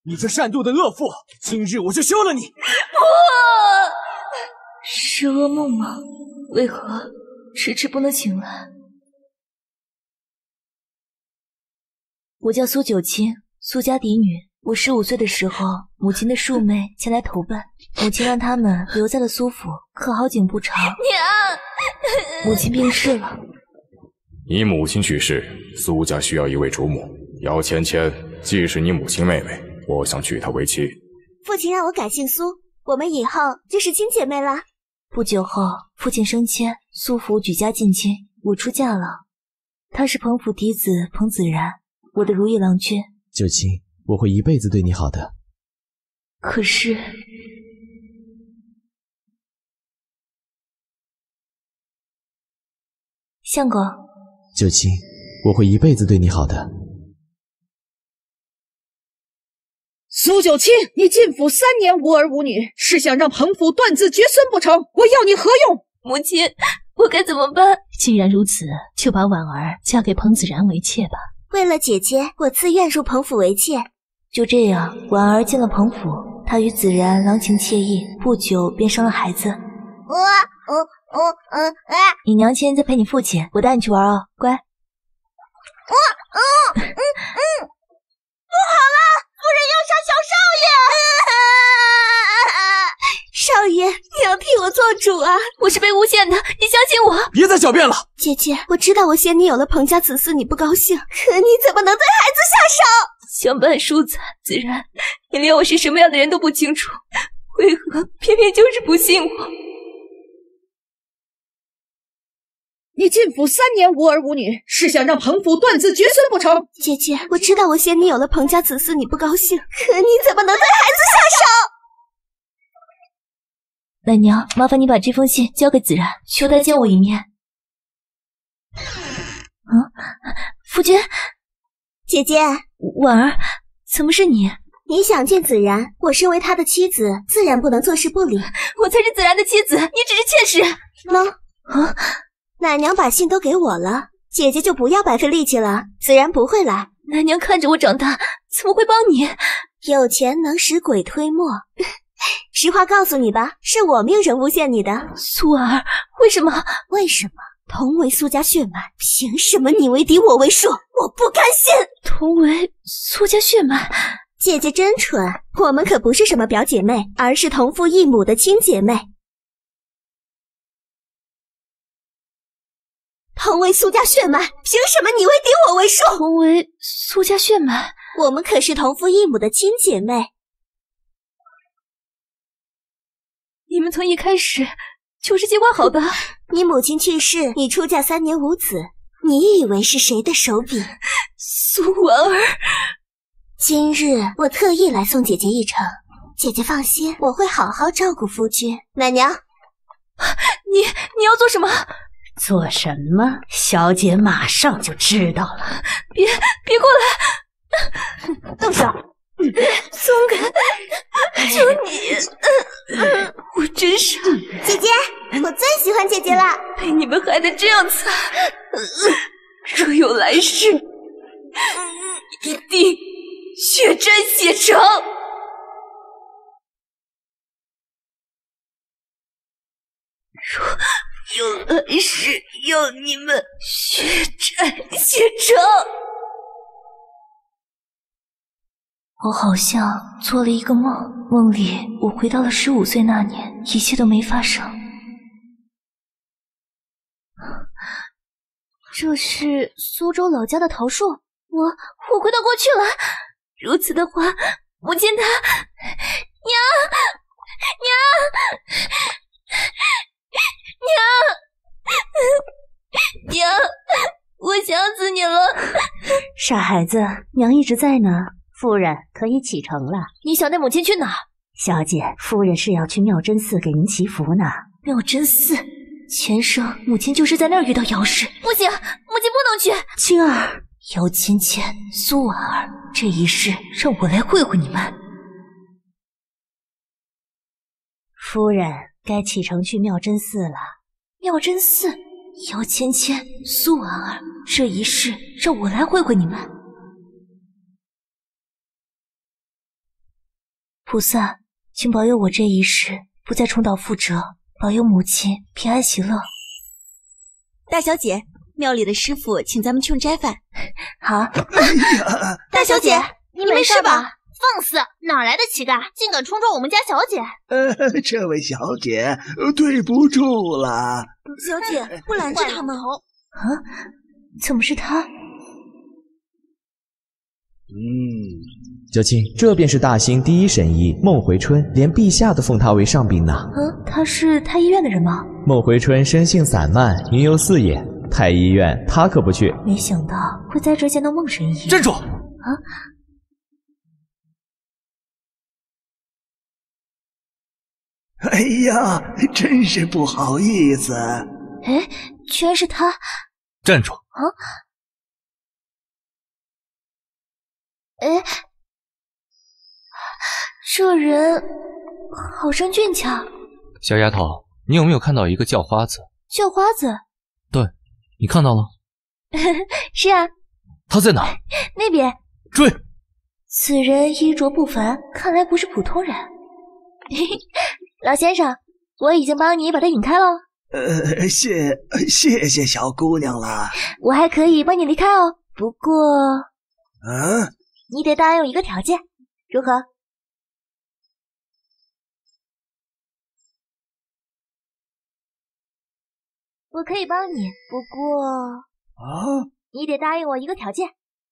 你这善妒的恶妇，今日我就休了你！ 是噩梦吗？为何迟迟不能醒来？我叫苏九卿，苏家嫡女。我15岁的时候，母亲的庶妹前来投奔，母亲让他们留在了苏府。可好景不长，娘，母亲病逝了。 你母亲去世，苏家需要一位主母。姚芊芊既是你母亲妹妹，我想娶她为妻。 父亲让我改姓苏，我们以后就是亲姐妹了。 不久后，父亲升迁，苏府举家进亲，我出嫁了。他是彭府嫡子彭子然，我的如意郎君。 九卿，我会一辈子对你好的。 可是，相公， 九卿，我会一辈子对你好的。 苏九卿，你进府3年无儿无女，是想让彭府断子绝孙不成？我要你何用？ 母亲，我该怎么办？ 既然如此，就把婉儿嫁给彭子然为妾吧。 为了姐姐，我自愿入彭府为妾。 就这样，婉儿进了彭府，她与子然郎情妾意，不久便生了孩子。你娘亲在陪你父亲，我带你去玩哦，乖。 不好了，夫人要杀小少爷！少爷，你要替我做主啊！ 我是被诬陷的，你相信我。 别再狡辩了。 姐姐，我知道我嫌你有了彭家子嗣你不高兴，可你怎么能对孩子下手？ 相伴疏残，子然，你连我是什么样的人都不清楚，为何偏偏就是不信我？ 你进府3年无儿无女，是想让彭府断子绝孙不成？ 姐姐，我知道我嫌你有了彭家子嗣你不高兴，可你怎么能对孩子下手？ 奶娘，麻烦你把这封信交给子然，求他见我一面。夫君， 姐姐， 婉儿，怎么是你？ 你想见子然，我身为他的妻子，自然不能坐视不理。 我才是子然的妻子，你只是妾室。 奶娘把信都给我了，姐姐就不要白费力气了，子然不会来。 奶娘看着我长大，怎么会帮你？ 有钱能使鬼推磨。实话告诉你吧，是我命人诬陷你的。 苏儿，为什么？ 为什么？同为苏家血脉，凭什么你为嫡我为庶？我不甘心。 同为苏家血脉， 姐姐真蠢，我们可不是什么表姐妹，而是同父异母的亲姐妹。同为苏家血脉，凭什么你为嫡我为庶？ 同为苏家血脉， 我们可是同父异母的亲姐妹。 你们从一开始就是计划好的。 你母亲去世，你出嫁3年无子，你以为是谁的手笔？ 苏婉儿， 今日我特意来送姐姐一程，姐姐放心，我会好好照顾夫君。奶娘， 你要做什么？ 做什么？小姐马上就知道了。 别过来！ 动手！ 松开！求你！我真傻。 姐姐，我最喜欢姐姐了。 被你们害得这样惨，若有来世，一定血债血偿。若有来世，要你们血债血偿。我好像做了一个梦，梦里我回到了15岁那年，一切都没发生。这是苏州老家的桃树，我回到过去了。如此的话，母亲她娘，我想死你了。 傻孩子，娘一直在呢。夫人可以启程了。 你想带母亲去哪？ 小姐，夫人是要去妙真寺给您祈福呢。 妙真寺，前生母亲就是在那儿遇到姚氏。不行，母亲不能去。 青儿， 姚芊芊、苏婉儿，这一世让我来会会你们。 夫人该启程去妙真寺了。 妙真寺，姚芊芊、苏婉儿，这一世让我来会会你们。 菩萨，请保佑我这一世不再重蹈覆辙，保佑母亲平安喜乐。 大小姐，庙里的师傅请咱们去用斋饭。 好。 大小姐，你没事吧？ 放肆！哪来的乞丐，竟敢冲撞我们家小姐？ 这位小姐，对不住了。 小姐，不拦着他们。 怎么是他？ 九卿，这便是大兴第一神医孟回春，连陛下都奉他为上宾呢。 他是太医院的人吗？ 孟回春生性散漫，云游四野，太医院他可不去。 没想到会在这见到孟神医。 站住！ 哎呀，真是不好意思。 居然是他！ 站住！ 这人好生俊俏。 小丫头，你有没有看到一个叫花子？ 叫花子？ 对，你看到了？ 是啊。 他在哪？ 那边。 追！ 此人衣着不凡，看来不是普通人。老先生，我已经帮你把他引开了。 谢谢小姑娘了。 我还可以帮你离开哦，不过，你得答应我一个条件，如何？我可以帮你，不过，你得答应我一个条件。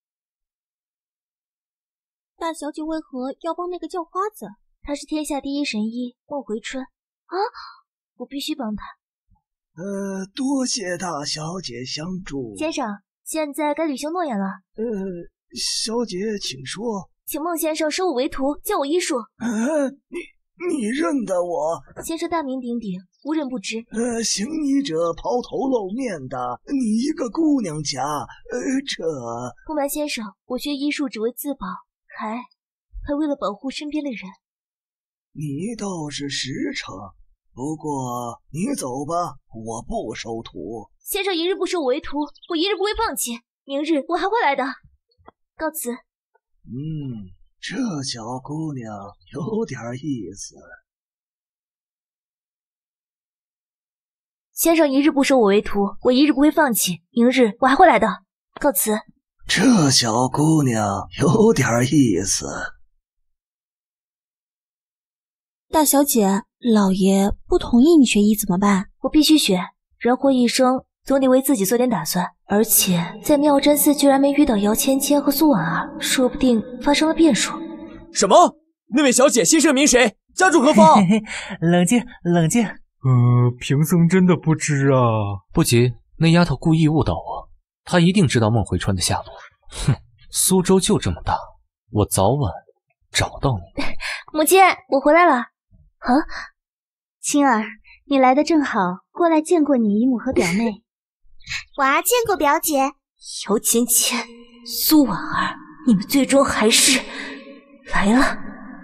大小姐为何要帮那个叫花子？ 他是天下第一神医孟回春我必须帮他。 多谢大小姐相助。 先生，现在该履行诺言了。 小姐请说。 请孟先生收我为徒，教我医术。 你认得我？ 先生大名鼎鼎，无人不知。 行医者抛头露面的，你一个姑娘家， 不瞒先生，我学医术只为自保，还为了保护身边的人。 你倒是实诚，不过你走吧，我不收徒。 先生一日不收我为徒，我一日不会放弃。明日我还会来的。告辞。 这小姑娘有点意思。 先生一日不收我为徒，我一日不会放弃。明日我还会来的。告辞。 这小姑娘有点意思。 大小姐，老爷不同意你学医怎么办？ 我必须学，人活一生，总得为自己做点打算。而且在妙真寺居然没遇到姚芊芊和苏婉儿，说不定发生了变数。 什么？那位小姐姓甚名谁？家住何方？ 冷静，冷静。 贫僧真的不知啊。 不急，那丫头故意误导我，她一定知道孟回春的下落。哼，苏州就这么大，我早晚找到你。 母亲，我回来了。 青儿，你来的正好，过来见过你姨母和表妹。 娃见过表姐。 姚芊芊、苏婉儿，你们最终还是来了。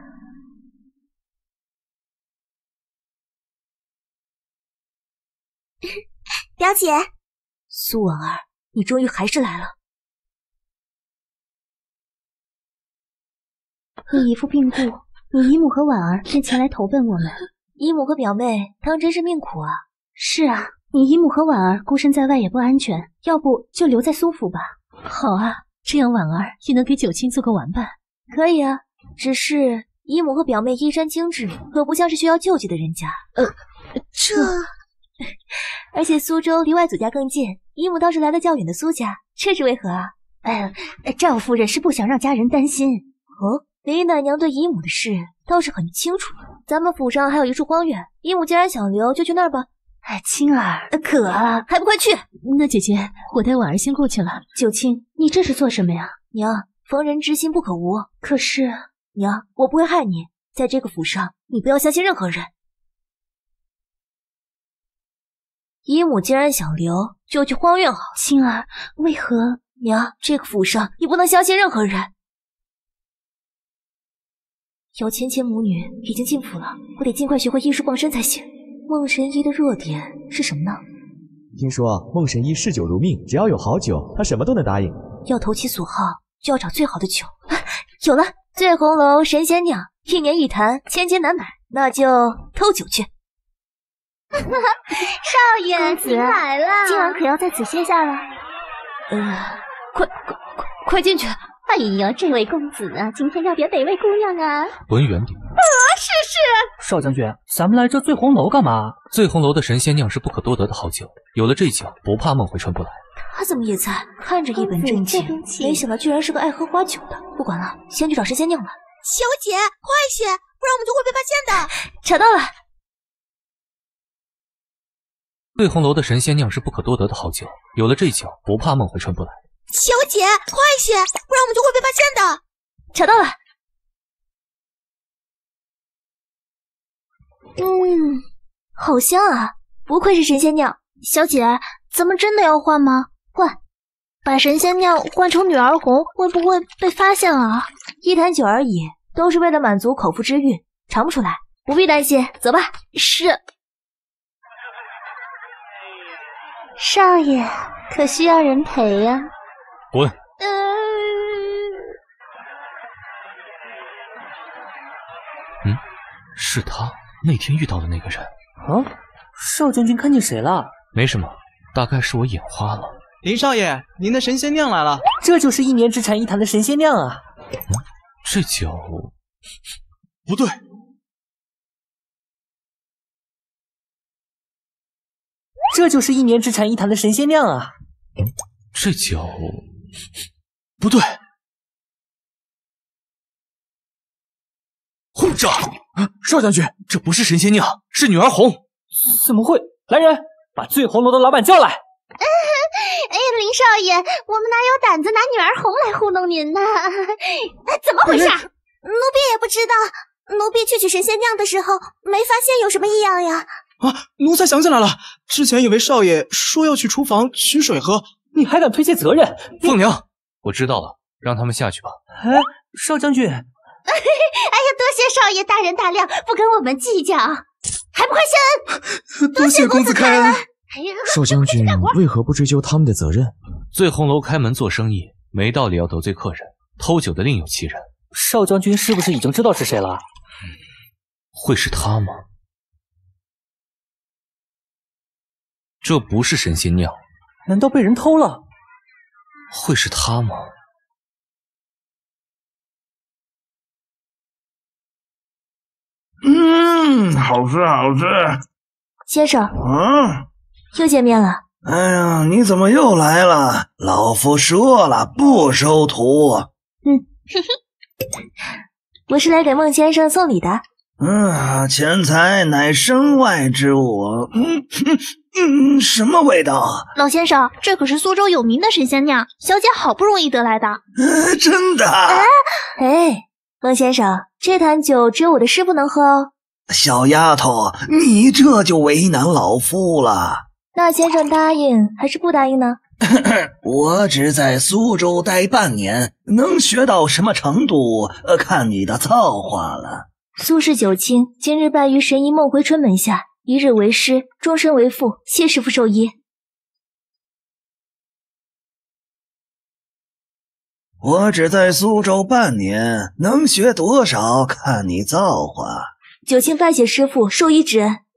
表姐， 苏婉儿，你终于还是来了。 你姨父病故，你姨母和婉儿便前来投奔我们。 姨母和表妹当真是命苦啊。 是啊，你姨母和婉儿孤身在外也不安全，要不就留在苏府吧。 好啊，这样婉儿也能给九卿做个玩伴。可以啊，只是姨母和表妹衣衫精致，可不像是需要救济的人家。而且苏州离外祖家更近，姨母倒是来了较远的苏家，这是为何啊？ 赵夫人是不想让家人担心。 林奶娘对姨母的事倒是很清楚。咱们府上还有一处荒院，姨母既然想留，就去那儿吧。 青儿， 可啊，还不快去！ 那姐姐，我带婉儿先过去了。九卿，你这是做什么呀？ 娘，逢人之心不可无。 可是， 娘，我不会害你，在这个府上，你不要相信任何人。姨母既然想留，就去荒院好。 青儿，为何？ 娘，这个府上你不能相信任何人。姚芊芊母女已经进府了，我得尽快学会医术傍身才行。孟神医的弱点是什么呢？ 听说孟神医嗜酒如命，只要有好酒，他什么都能答应。 要投其所好，就要找最好的酒。有了，醉红楼神仙酿， 1年一坛，千金难买，那就偷酒去。 少爷， 公子来了， 今晚可要在此歇下了。 快进去！ 哎呀，这位公子啊，今天要别哪位姑娘啊？ 滚远点！ 是。少将军，咱们来这醉红楼干嘛？ 醉红楼的神仙酿是不可多得的好酒，有了这酒，不怕孟回春不来。 他怎么也在？看着一本正经，没想到居然是个爱喝花酒的。不管了，先去找神仙酿吧。 小姐，快些，不然我们就会被发现的。 查到了。 醉红楼的神仙酿是不可多得的好酒，有了这酒，不怕孟回春不来。 小姐，快些，不然我们就会被发现的。 查到了。好香啊，不愧是神仙酿。 小姐，咱们真的要换吗？换，把神仙酿换成女儿红，会不会被发现啊 ？1坛酒而已，都是为了满足口腹之欲，尝不出来，不必担心。走吧。 是。 少爷，可需要人陪呀？ 滚！是他那天遇到的那个人。 少将军看见谁了？ 没什么，大概是我眼花了。 林少爷，您的神仙酿来了。 这就是1年只产1坛的神仙酿啊！ 这酒不对。 这就是1年只产1坛的神仙酿啊！ 这酒不对。混账！少将军，这不是神仙酿，是女儿红。 怎么会？来人，把醉红楼的老板叫来！ 林少爷，我们哪有胆子拿女儿红来糊弄您呢？怎么回事？ 奴婢也不知道，奴婢去取神仙酿的时候，没发现有什么异样呀。 奴才想起来了，之前以为少爷说要去厨房取水喝， 你还敢推卸责任？ 凤娘，我知道了，让他们下去吧。 少将军。 哎呀，多谢少爷大人大量，不跟我们计较，还不快下！ 多谢公子开恩。 少将军为何不追究他们的责任？ 醉红楼开门做生意，没道理要得罪客人。偷酒的另有其人。 少将军是不是已经知道是谁了？ 会是他吗？这不是神仙酿， 难道被人偷了？ 会是他吗？ 好吃好吃。 先生，又见面了。 哎呀，你怎么又来了？老夫说了，不收徒。 我是来给孟先生送礼的。 钱财乃身外之物。什么味道？ 老先生，这可是苏州有名的神仙酿，小姐好不容易得来的。 真的？ 孟先生，这坛酒只有我的师傅能喝哦。 小丫头，你这就为难老夫了。 那先生答应还是不答应呢？ 我只在苏州待半年，能学到什么程度，看你的造化了。 苏氏九卿今日拜于神医孟回春门下，一日为师，终身为父，谢师傅授意。 我只在苏州半年，能学多少，看你造化。 九卿拜谢师傅，授医之恩。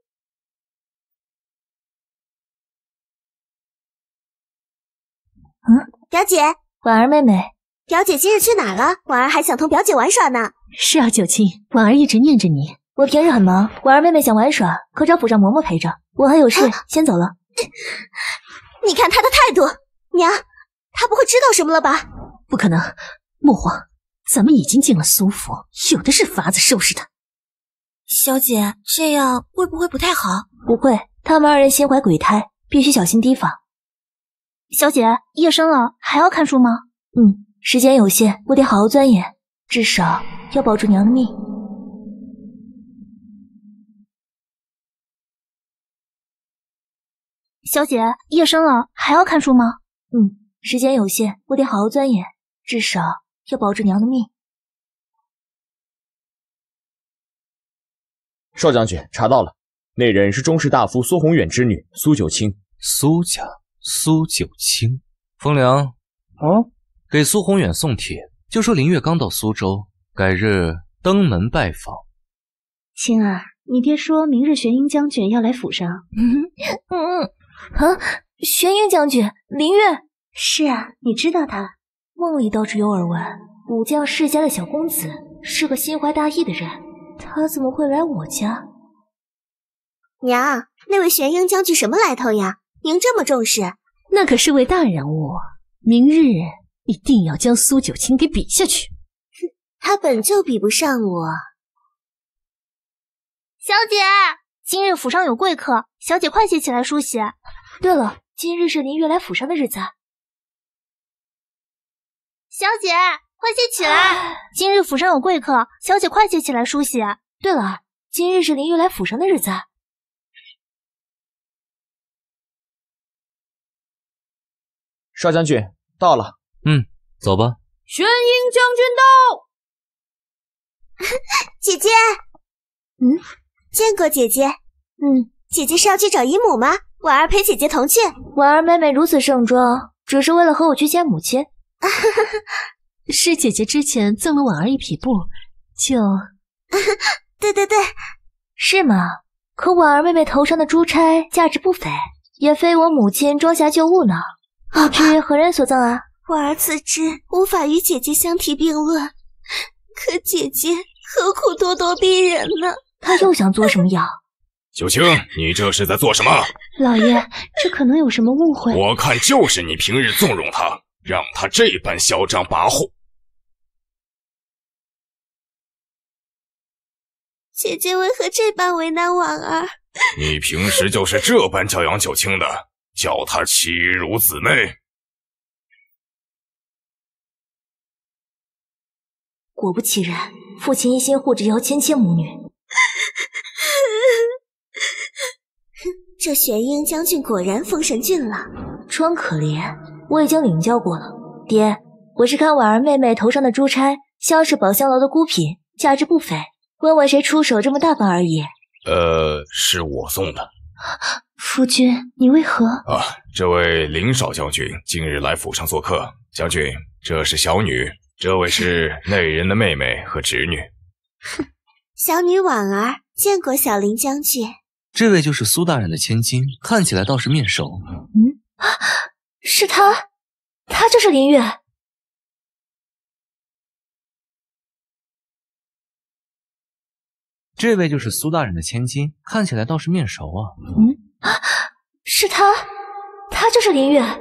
表姐， 婉儿妹妹， 表姐今日去哪了？婉儿还想同表姐玩耍呢。 是啊，九卿，婉儿一直念着你。 我平日很忙，婉儿妹妹想玩耍，可找府上嬷嬷陪着。我还有事，先走了。 你看她的态度，娘，她不会知道什么了吧？ 不可能，莫慌，咱们已经进了苏府，有的是法子收拾他。 小姐，这样会不会不太好？ 不会，他们2人心怀鬼胎，必须小心提防。 小姐，夜深了，还要看书吗？ 时间有限，我得好好钻研，至少要保住娘的命。 小姐，夜深了，还要看书吗？ 时间有限，我得好好钻研，至少要保住娘的命。 少将军查到了，那人是中士大夫苏宏远之女苏九卿。 苏家苏九卿。风凉，给苏宏远送帖，就说林月刚到苏州，改日登门拜访。 青儿，你爹说明日玄英将军要来府上。 玄英将军，林月。 是啊，你知道他？ 梦里倒是有耳闻，武将世家的小公子，是个心怀大义的人。他怎么会来我家？ 娘，那位玄英将军什么来头呀？您这么重视？ 那可是位大人物，明日一定要将苏九卿给比下去。 他本就比不上我。 小姐，今日府上有贵客，小姐快些起来梳洗。 对了，今日是林月来府上的日子。 小姐，快些起来！今日府上有贵客，小姐快些起来梳洗。 对了，今日是林月来府上的日子。 少将军到了。 走吧。 玄英将军到。 姐姐，见过姐姐。姐姐是要去找姨母吗？婉儿陪姐姐同去。 婉儿妹妹如此盛装，只是为了和我去见母亲。 是姐姐之前赠了婉儿一匹布，就…… 对， 是吗？可婉儿妹妹头上的珠钗价值不菲，也非我母亲装匣旧物呢。不知何人所赠啊？ 婉儿自知无法与姐姐相提并论，可姐姐何苦咄咄逼人呢？ 她又想做什么妖？ 九卿，你这是在做什么？ 老爷，这可能有什么误会。 我看就是你平日纵容他，让他这般嚣张跋扈。 姐姐为何这般为难婉儿？ 你平时就是这般教养九卿的，叫他欺辱姊妹。 果不其然，父亲一心护着姚芊芊母女。 这玄英将军果然丰神俊朗， 装可怜，我已经领教过了。爹，我是看婉儿妹妹头上的珠钗，像是宝香楼的孤品，价值不菲，问问谁出手这么大方而已。 是我送的。 夫君，你为何？ 这位林少将军今日来府上做客。将军，这是小女，这位是内人的妹妹和侄女。 小女婉儿见过小林将军。 这位就是苏大人的千金，看起来倒是面熟。 是他，他就是林月。 这位就是苏大人的千金，看起来倒是面熟啊。 是他，他就是林月。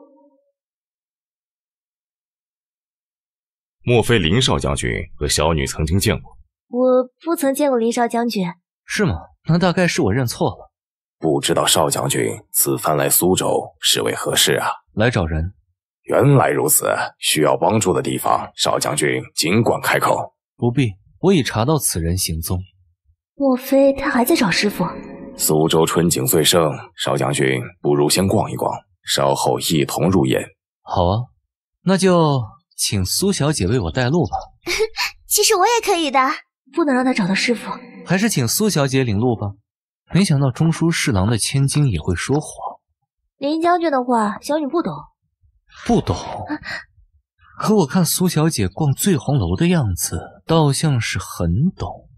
莫非林少将军和小女曾经见过？ 我不曾见过林少将军。 是吗？那大概是我认错了。 不知道少将军此番来苏州是为何事啊？ 来找人。 原来如此，需要帮助的地方，少将军尽管开口。 不必，我已查到此人行踪。 莫非他还在找师傅？ 苏州春景最盛，少将军不如先逛一逛，稍后一同入宴。 好啊，那就请苏小姐为我带路吧。 其实我也可以的， 不能让他找到师傅。 还是请苏小姐领路吧。没想到中书侍郎的千金也会说谎。 林将军的话，小女不懂。 不懂？可我看苏小姐逛醉红楼的样子，倒像是很懂。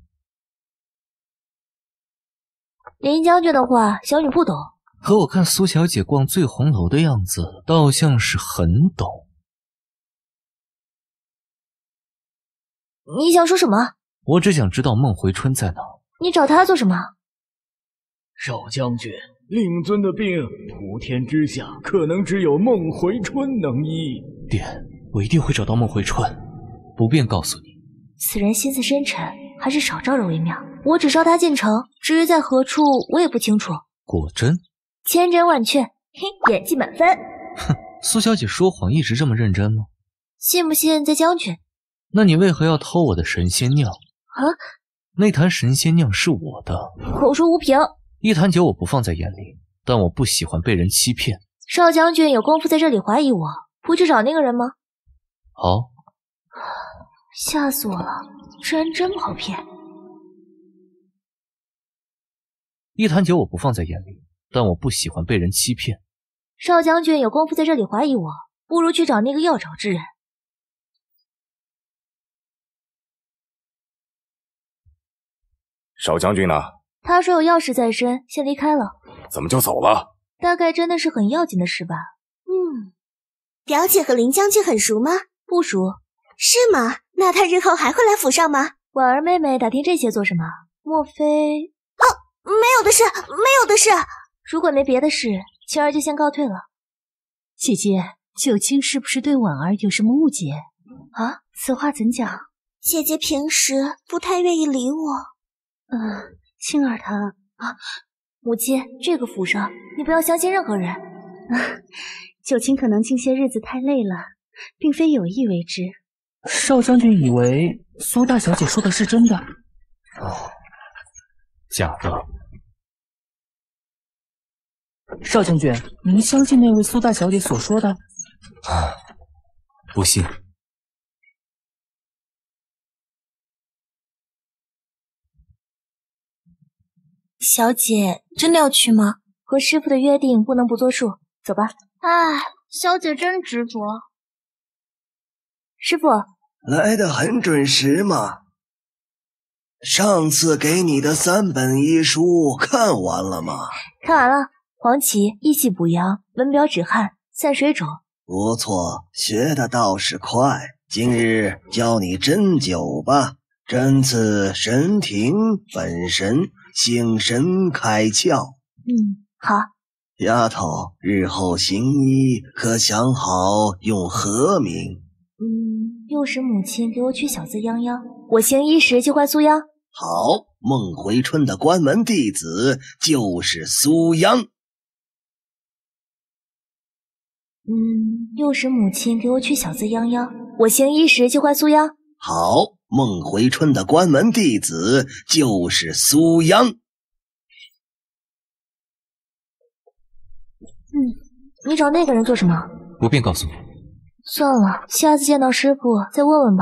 林将军的话，小女不懂。 可我看苏小姐逛醉红楼的样子，倒像是很懂。 你想说什么？ 我只想知道孟回春在哪。 你找他做什么？ 少将军，令尊的病，普天之下可能只有孟回春能医。 爹，我一定会找到孟回春，不便告诉你。 此人心思深沉，还是少招惹为妙。我只招他进城，至于在何处，我也不清楚。 果真？ 千真万确，嘿，演技满分。 哼，苏小姐说谎一直这么认真吗？ 信不信在将军。 那你为何要偷我的神仙酿？那坛神仙酿是我的。 口说无凭。 一坛酒我不放在眼里，但我不喜欢被人欺骗。 少将军有功夫在这里怀疑我，不去找那个人吗？ 好。 吓死我了，这人真不好骗。 一坛酒我不放在眼里，但我不喜欢被人欺骗。 少将军有功夫在这里怀疑我，不如去找那个要找之人。 少将军呢？ 他说有要事在身，先离开了。 怎么就走了？ 大概真的是很要紧的事吧。 表姐和林将军很熟吗？ 不熟。 是吗？那他日后还会来府上吗？ 婉儿妹妹打听这些做什么？莫非…… 没有的事，没有的事。 如果没别的事，青儿就先告退了。 姐姐，九卿是不是对婉儿有什么误解？ 啊？此话怎讲？ 姐姐平时不太愿意理我。 青儿她……母亲，这个府上你不要相信任何人。 九卿可能近些日子太累了，并非有意为之。 少将军以为苏大小姐说的是真的？ 假的。 少将军，您相信那位苏大小姐所说的？ 不信。 小姐真的要去吗？和师傅的约定不能不作数，走吧。 小姐真执着。 师傅来得很准时嘛。上次给你的3本医书看完了吗？ 看完了。黄芪、益气补阳、温表止汗、散水肿。 不错，学的倒是快。今日教你针灸吧。针刺神庭本神，醒神开窍。 好。 丫头，日后行医可想好用何名？ 又是母亲给我取小字泱泱，我行医时就唤苏央。 好，孟回春的关门弟子就是苏央。 又是母亲给我取小字泱泱，我行医时就唤苏央。 好，孟回春的关门弟子就是苏央。 你找那个人做什么？ 不便告诉你。 算了，下次见到师傅再问问吧。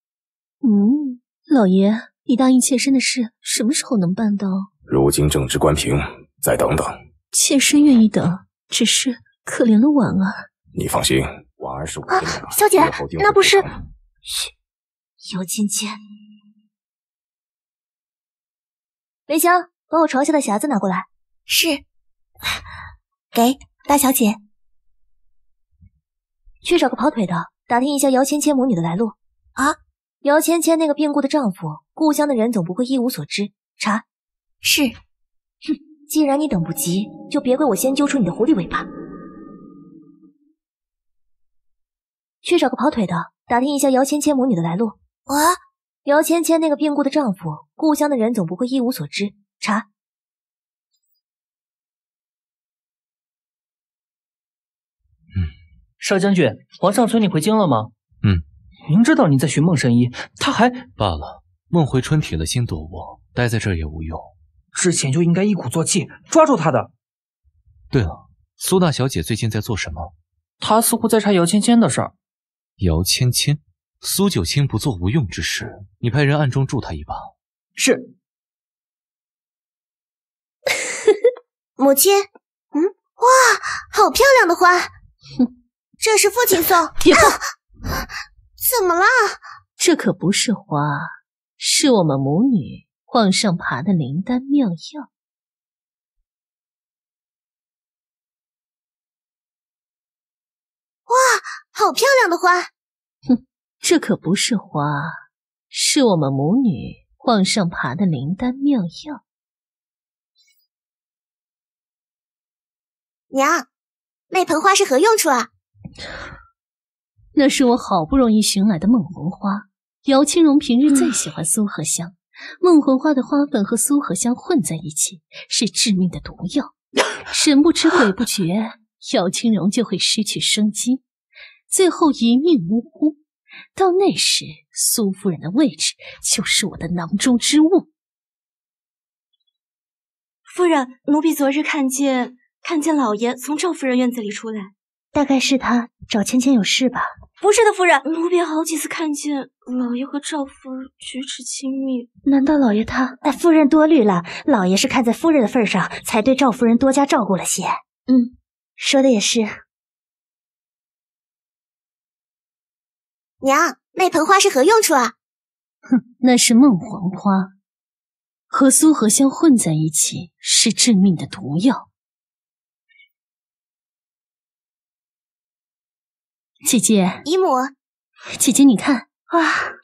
老爷，你答应妾身的事什么时候能办到？ 如今正值关平，再等等。 妾身愿意等，只是可怜了婉儿。 你放心，婉儿是我天的。 小姐，那不是…… 嘘，姚芊芊。梅香，把我床下的匣子拿过来。 是。给大小姐。 去找个跑腿的，打听一下姚芊芊母女的来路。姚芊芊那个病故的丈夫，故乡的人总不会一无所知。查。 是。 既然你等不及，就别怪我先揪出你的狐狸尾巴。去找个跑腿的，打听一下姚芊芊母女的来路。姚芊芊那个病故的丈夫，故乡的人总不会一无所知。查。 少将军，皇上催你回京了吗？明知道你在寻梦神医，他还…… 罢了，孟回春铁了心躲我，待在这儿也无用。 之前就应该一鼓作气抓住他的。 对了，苏大小姐最近在做什么？ 她似乎在查姚芊芊的事儿。 姚芊芊，苏九卿不做无用之事，你派人暗中助他一把。 是。 母亲，哇，好漂亮的花！这是父亲送。 别碰！ 怎么了？ 这可不是花，是我们母女往上爬的灵丹妙药。 哇，好漂亮的花！ 这可不是花，是我们母女往上爬的灵丹妙药。 娘，那盆花是何用处啊？ 那是我好不容易寻来的梦魂花。姚青荣平日最喜欢苏合香，梦魂花的花粉和苏合香混在一起，是致命的毒药。神不知鬼不觉，姚青荣就会失去生机，最后一命呜呼。到那时，苏夫人的位置就是我的囊中之物。 夫人，奴婢昨日看见老爷从赵夫人院子里出来，大概是他找芊芊有事吧？不是的，夫人，奴婢好几次看见老爷和赵夫人举止亲密。难道老爷他……夫人多虑了，老爷是看在夫人的份上，才对赵夫人多加照顾了些。说的也是。 娘，那盆花是何用处啊？ 那是梦魂花。 和苏合香混在一起是致命的毒药。姐姐， 姨母， 姐姐你看， 哇，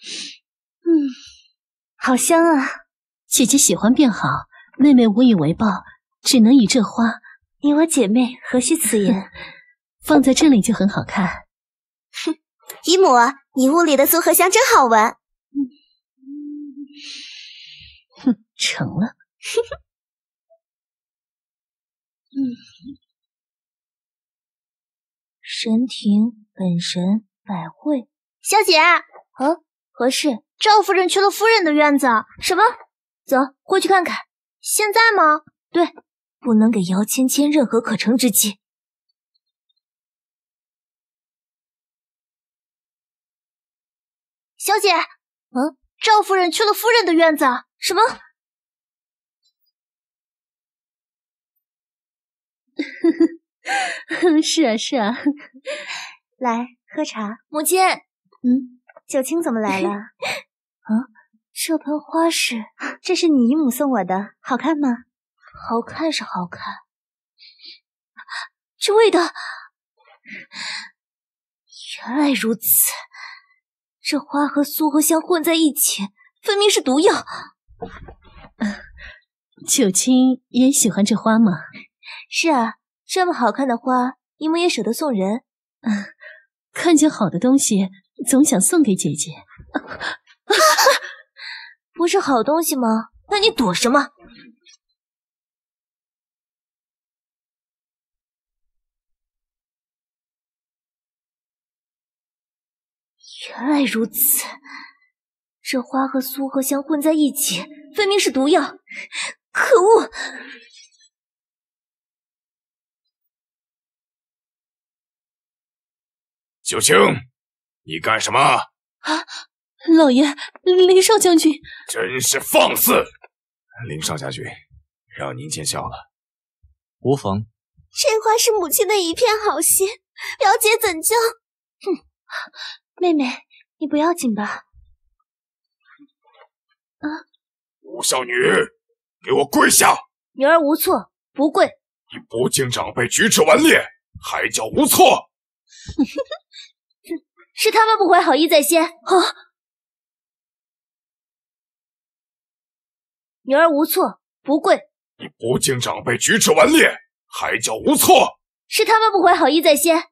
好香啊！ 姐姐喜欢便好，妹妹无以为报，只能以这花。 你我姐妹，何须此言？ 放在这里就很好看。 哼，姨母，你屋里的苏合香真好闻。 哼，成了。 神庭本神百会， 小姐， 何事？ 赵夫人去了夫人的院子。 什么？走，过去看看。 现在吗？ 对，不能给姚芊芊任何可乘之机。 小姐，赵夫人去了夫人的院子。 什么？ 是啊，是啊。 来喝茶。 母亲， 九卿怎么来了？ 这盆花是…… 这是你姨母送我的，好看吗？ 好看是好看，这味道……原来如此，这花和苏合香混在一起，分明是毒药。 九卿也喜欢这花吗？ 是啊，这么好看的花，姨母也舍得送人。 看见好的东西，总想送给姐姐。 不是好东西吗？那你躲什么？原来如此，这花和苏合香混在一起，分明是毒药。可恶！ 九卿，你干什么？ 老爷，林少将军， 真是放肆！林少将军，让您见笑了。 无妨。 这花是母亲的一片好心，表姐怎就…… 妹妹，你不要紧吧？ 吴小女，给我跪下！ 女儿无错，不跪。 你不敬长辈，举止顽劣，还叫无错？ 是他们不怀好意在先。女儿无错，不跪。 你不敬长辈，举止顽劣，还叫无错？ 是他们不怀好意在先。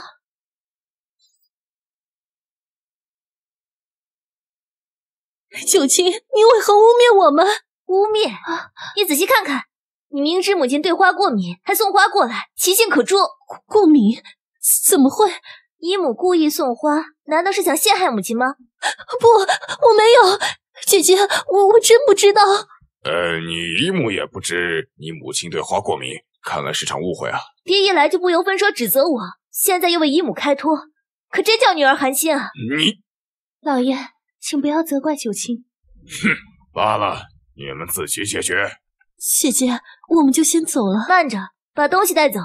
九卿，你为何污蔑我们？ 污蔑？你仔细看看，你明知母亲对花过敏，还送花过来，其性可诛。 过敏？怎么会？ 姨母故意送花，难道是想陷害母亲吗？ 不，我没有。姐姐，我真不知道。 你姨母也不知你母亲对花过敏，看来是场误会啊。 爹一来就不由分说指责我，现在又为姨母开脱，可真叫女儿寒心啊！ 你， 老爷，请不要责怪九卿。 哼，罢了，你们自己解决。 姐姐，我们就先走了。 慢着，把东西带走。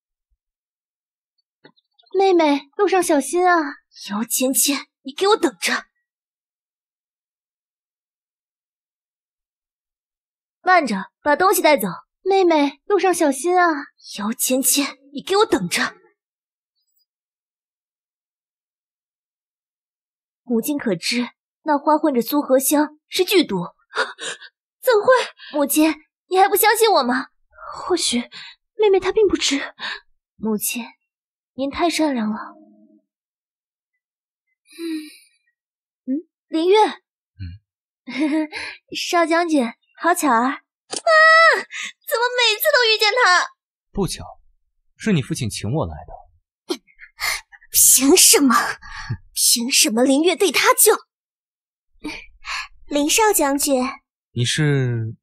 妹妹，路上小心啊！ 姚芊芊，你给我等着！慢着，把东西带走。 妹妹，路上小心啊！ 姚芊芊，你给我等着！母亲可知，那花混着苏合香是剧毒。 怎会？ 母亲，你还不相信我吗？ 或许妹妹她并不知。 母亲，您太善良了。林月，少将军，好巧啊！怎么每次都遇见他？ 不巧，是你父亲请我来的。 凭什么？凭什么林月对他就……林少将军， 你是？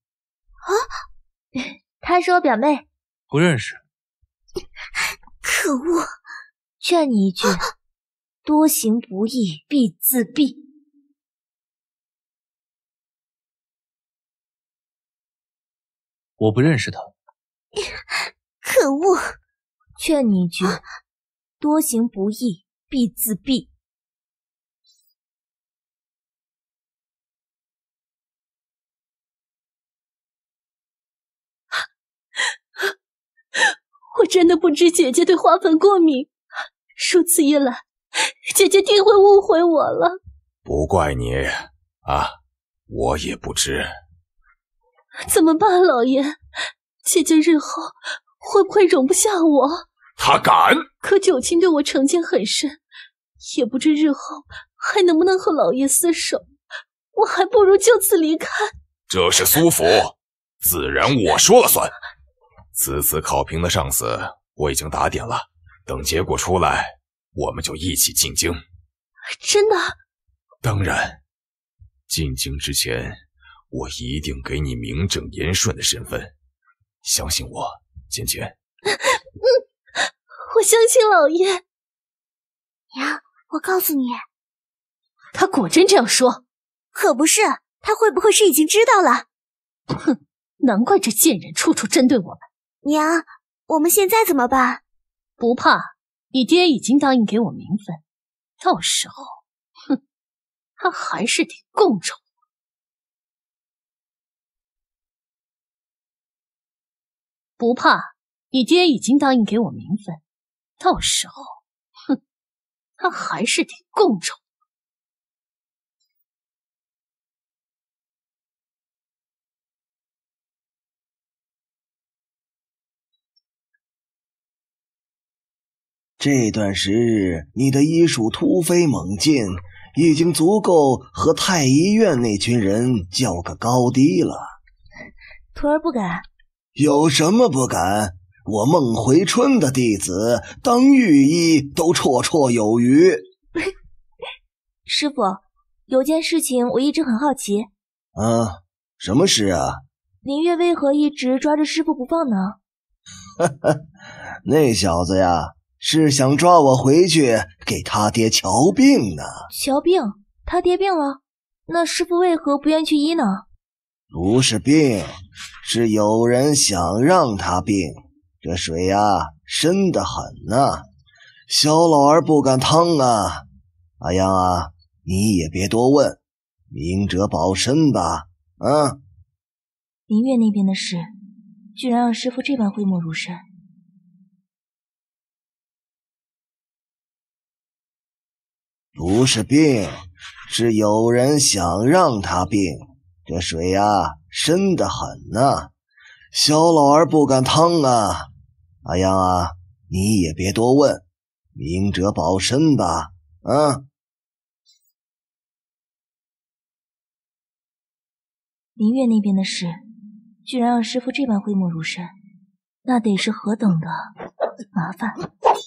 她是我表妹。 不认识。 可恶！ 劝你一句，多行不义必自毙。 我不认识他。 可恶！ 劝你一句，多行不义必自毙。 我真的不知姐姐对花粉过敏，如此一来，姐姐定会误会我了。 不怪你啊，我也不知。 怎么办，老爷？姐姐日后会不会容不下我？ 他敢！ 可九卿对我成见很深，也不知日后还能不能和老爷厮守。我还不如就此离开。 这是苏府，自然我说了算。此次考评的上司我已经打点了，等结果出来，我们就一起进京。 真的？ 当然，进京之前，我一定给你名正言顺的身份。相信我，芊芊。 我相信老爷。 娘，我告诉你， 他果真这样说？ 可不是，他会不会是已经知道了？ 哼，难怪这贱人处处针对我们。 娘，我们现在怎么办？ 不怕，你爹已经答应给我名分，到时候，哼，他还是得供着我。不怕，你爹已经答应给我名分，到时候，哼，他还是得供着我。 这段时日，你的医术突飞猛进，已经足够和太医院那群人较个高低了。 徒儿不敢。 有什么不敢？我孟回春的弟子当御医都绰绰有余。 师傅，有件事情我一直很好奇。 什么事啊？ 林月为何一直抓着师傅不放呢？ 那小子呀，是想抓我回去给他爹瞧病呢。 瞧病？他爹病了？那师傅为何不愿去医呢？ 不是病，是有人想让他病。这水呀，深得很呐，小老儿不敢趟啊。阿阳啊，你也别多问，明哲保身吧。 林月那边的事，居然让师傅这般讳莫如深。 不是病，是有人想让他病。这水呀，深得很呐，小老儿不敢趟啊。阿阳啊，你也别多问，明哲保身吧。 林月那边的事，居然让师傅这般讳莫如深，那得是何等的麻烦。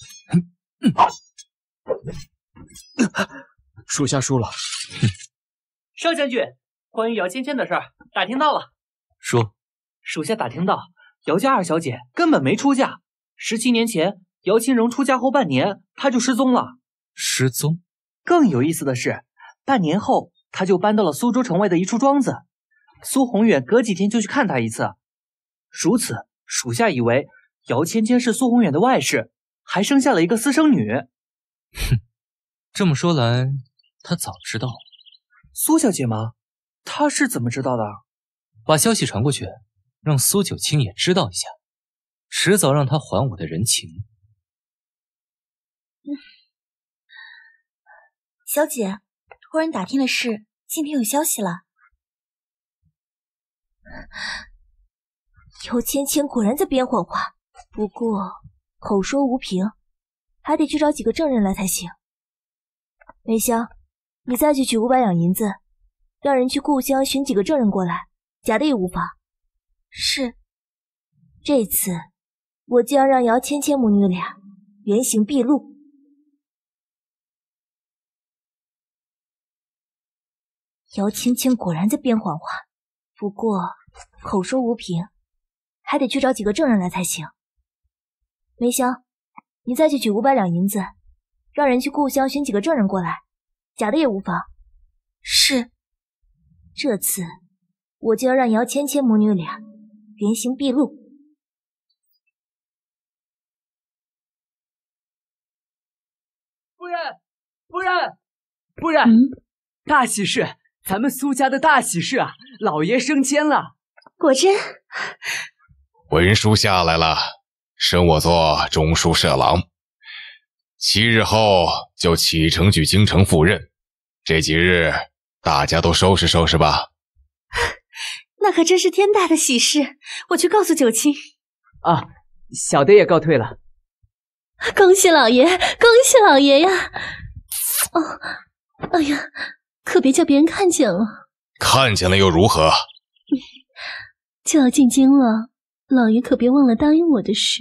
属下输了。 少将军，关于姚芊芊的事儿打听到了。 说， 属下打听到，姚家二小姐根本没出嫁。17年前，姚青荣出嫁后半年，她就失踪了。 失踪？ 更有意思的是，半年后，她就搬到了苏州城外的一处庄子。苏宏远隔几天就去看她一次。如此，属下以为姚芊芊是苏宏远的外室，还生下了一个私生女。 哼，这么说来，她早知道了。 苏小姐吗？她是怎么知道的？ 把消息传过去，让苏九卿也知道一下，迟早让他还我的人情。 小姐，托人打听的是，今天有消息了。姚芊芊果然在编谎话，不过口说无凭，还得去找几个证人来才行。梅香，你再去取500两银子，让人去故乡寻几个证人过来，假的也无妨。是。这次我就要让姚芊芊母女俩原形毕露。姚芊芊果然在编谎话，不过口说无凭，还得去找几个证人来才行。梅香，你再去取500两银子，让人去故乡寻几个证人过来，假的也无妨。是。这次我就要让姚芊芊母女俩原形毕露。 夫人，大喜事！咱们苏家的大喜事啊！老爷升迁了。 果真？ 文书下来了， 升我做中书舍郎，7日后就启程去京城赴任。这几日大家都收拾收拾吧。 那可真是天大的喜事，我去告诉九卿。 啊，小的也告退了。 恭喜老爷，恭喜老爷呀！哦，哎呀，可别叫别人看见了。 看见了又如何？ 就要进京了，老爷可别忘了答应我的事。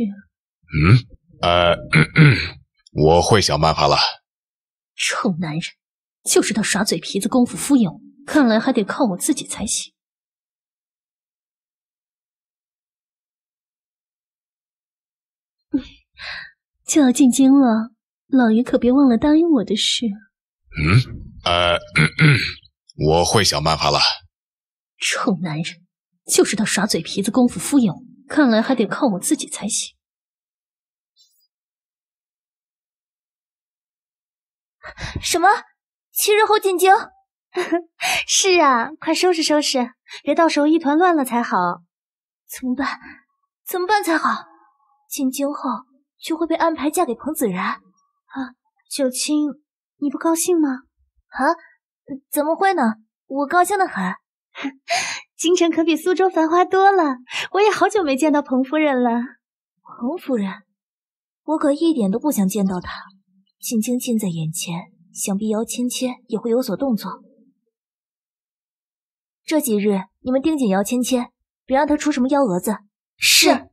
我会想办法了。 臭男人，就知道耍嘴皮子功夫敷衍我，看来还得靠我自己才行。就要进京了，老爷可别忘了答应我的事。 我会想办法了。 臭男人，就知道耍嘴皮子功夫敷衍我，看来还得靠我自己才行。 什么？7日后进京？ 是啊，快收拾收拾，别到时候一团乱了才好。 怎么办？怎么办才好？进京后就会被安排嫁给彭子然啊！ 九卿，你不高兴吗？ 啊？怎么会呢？我高兴得很。 京城可比苏州繁华多了，我也好久没见到彭夫人了。 彭夫人？我可一点都不想见到她。进京近在眼前，想必姚芊芊也会有所动作。这几日你们盯紧姚芊芊，别让她出什么幺蛾子。 是。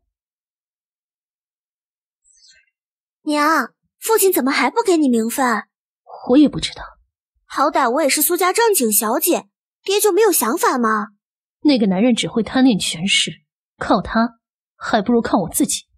娘，父亲怎么还不给你名分？ 我也不知道。 好歹我也是苏家正经小姐，爹就没有想法吗？ 那个男人只会贪恋权势，靠他还不如靠我自己。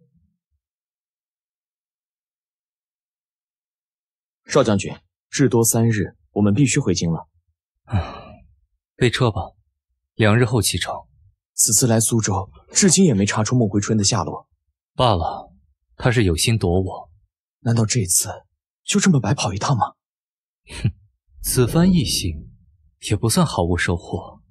少将军，至多3日，我们必须回京了。 备车吧，2日后启程。 此次来苏州，至今也没查出孟回春的下落。 罢了，他是有心躲我。 难道这次就这么白跑一趟吗？ 哼，此番一行也不算毫无收获。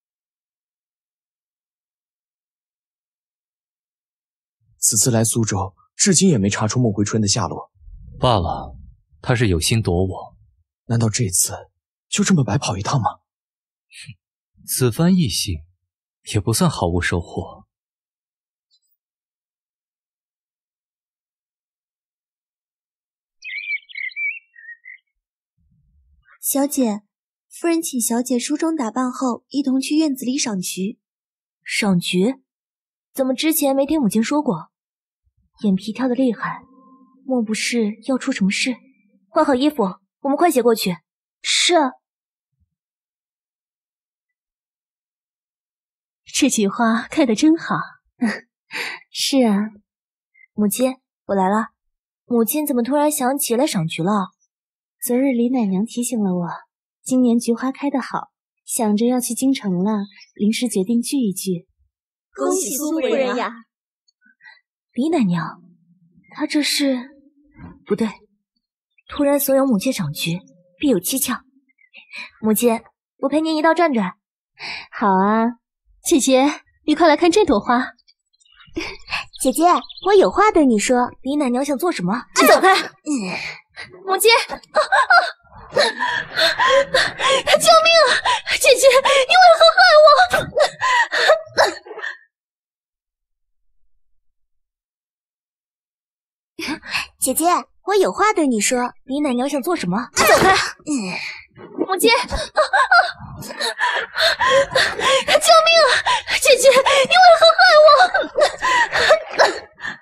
此次来苏州，至今也没查出孟回春的下落。 罢了，他是有心躲我。 难道这次就这么白跑一趟吗？ 哼，此番一行也不算毫无收获。 小姐，夫人请小姐梳妆打扮后，一同去院子里赏菊。 赏菊？怎么之前没听母亲说过？眼皮跳得厉害，莫不是要出什么事？换好衣服，我们快些过去。 是。 这菊花开得真好。 是啊。 母亲，我来了。母亲怎么突然想起来赏菊了？ 昨日李奶娘提醒了我，今年菊花开得好，想着要去京城了，临时决定聚一聚。 恭喜苏夫人呀！ 李奶娘，她这是……不对，突然怂恿母亲赏菊，必有蹊跷。母亲，我陪您一道转转。 好啊， 姐姐，你快来看这朵花。 姐姐，我有话对你说。 李奶娘想做什么？请走开！母亲， 救命啊！姐姐，你为何害我？ 姐姐，我有话对你说。 李奶娘想做什么？请走开！母亲， 救命啊！姐姐，你为何害我？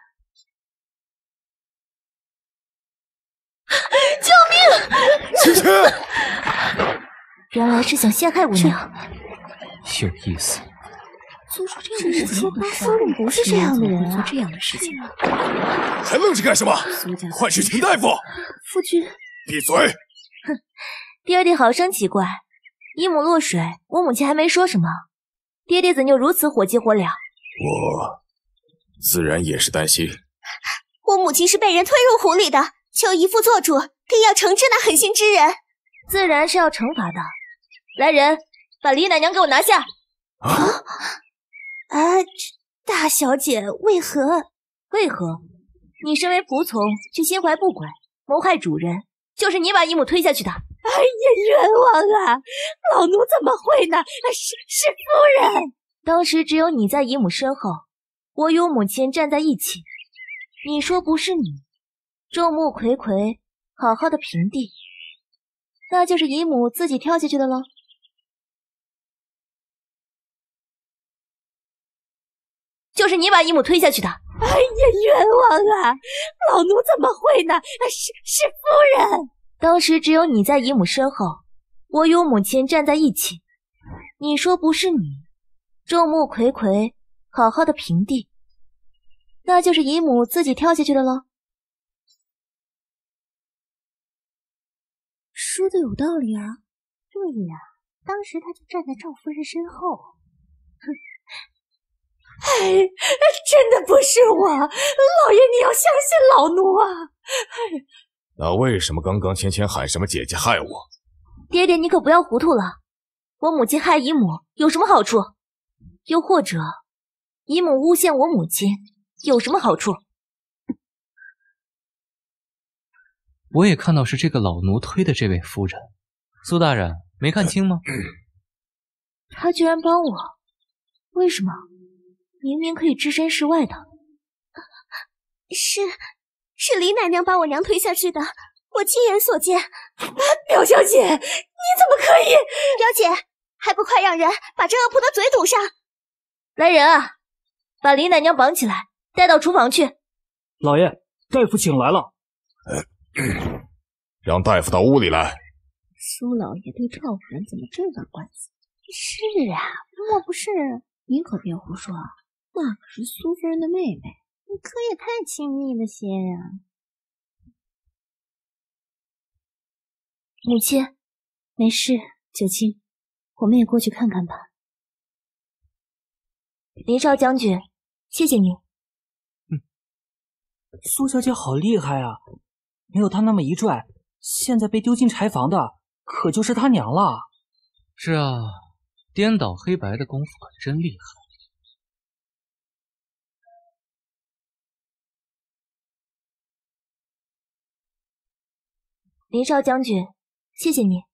救命！ 芊芊， 原来是想陷害我娘， 有意思。 做出这样的事情，夫人不是这样的人啊！ 做这样的事情， 还愣着干什么？快去请大夫！ 夫君， 闭嘴！ 哼，爹爹好生奇怪，一母落水，我母亲还没说什么，爹爹怎就如此火急火燎？ 我自然也是担心。 我母亲是被人推入湖里的，求姨父做主，定要惩治那狠心之人。 自然是要惩罚的。来人，把李奶娘给我拿下！ 大小姐为何？ 为何？你身为仆从，却心怀不轨，谋害主人，就是你把姨母推下去的。 哎呀，冤枉啊！老奴怎么会呢？是夫人。 当时只有你在姨母身后，我与我母亲站在一起。你说不是你，众目睽睽，好好的平地，那就是姨母自己跳下去的喽。就是你把姨母推下去的。 哎呀，冤枉啊！老奴怎么会呢？是夫人。 当时只有你在姨母身后，我与我母亲站在一起。你说不是你，众目睽睽，好好的平地，那就是姨母自己跳下去的喽。 说的有道理啊。对呀，当时他就站在赵夫人身后。哼。 哎，真的不是我，老爷你要相信老奴啊！ 那为什么刚刚芊芊喊什么姐姐害我？ 爹爹，你可不要糊涂了。我母亲害姨母有什么好处？又或者，姨母诬陷我母亲有什么好处？ 我也看到是这个老奴推的这位夫人。苏大人，没看清吗？ 他居然帮我，为什么？明明可以置身事外的。 是李奶娘把我娘推下去的，我亲眼所见。 表小姐，你怎么可以？ 表姐，还不快让人把这恶仆的嘴堵上！ 来人啊，把李奶娘绑起来，带到厨房去。 老爷，大夫请来了。 让大夫到屋里来。 苏老爷对赵夫人怎么这般关心？是啊，莫不是？您可别胡说，那可是苏夫人的妹妹，你可也太亲密了些呀。 母亲， 没事，九卿，我们也过去看看吧。 林少将军，谢谢你。 苏小姐好厉害啊！没有她那么一拽，现在被丢进柴房的可就是她娘了。 是啊，颠倒黑白的功夫可真厉害。 林少将军，谢谢你。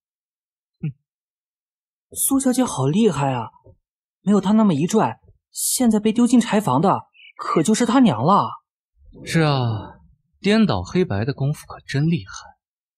苏小姐好厉害啊！没有她那么一拽，现在被丢进柴房的可就是她娘了。 是啊，颠倒黑白的功夫可真厉害。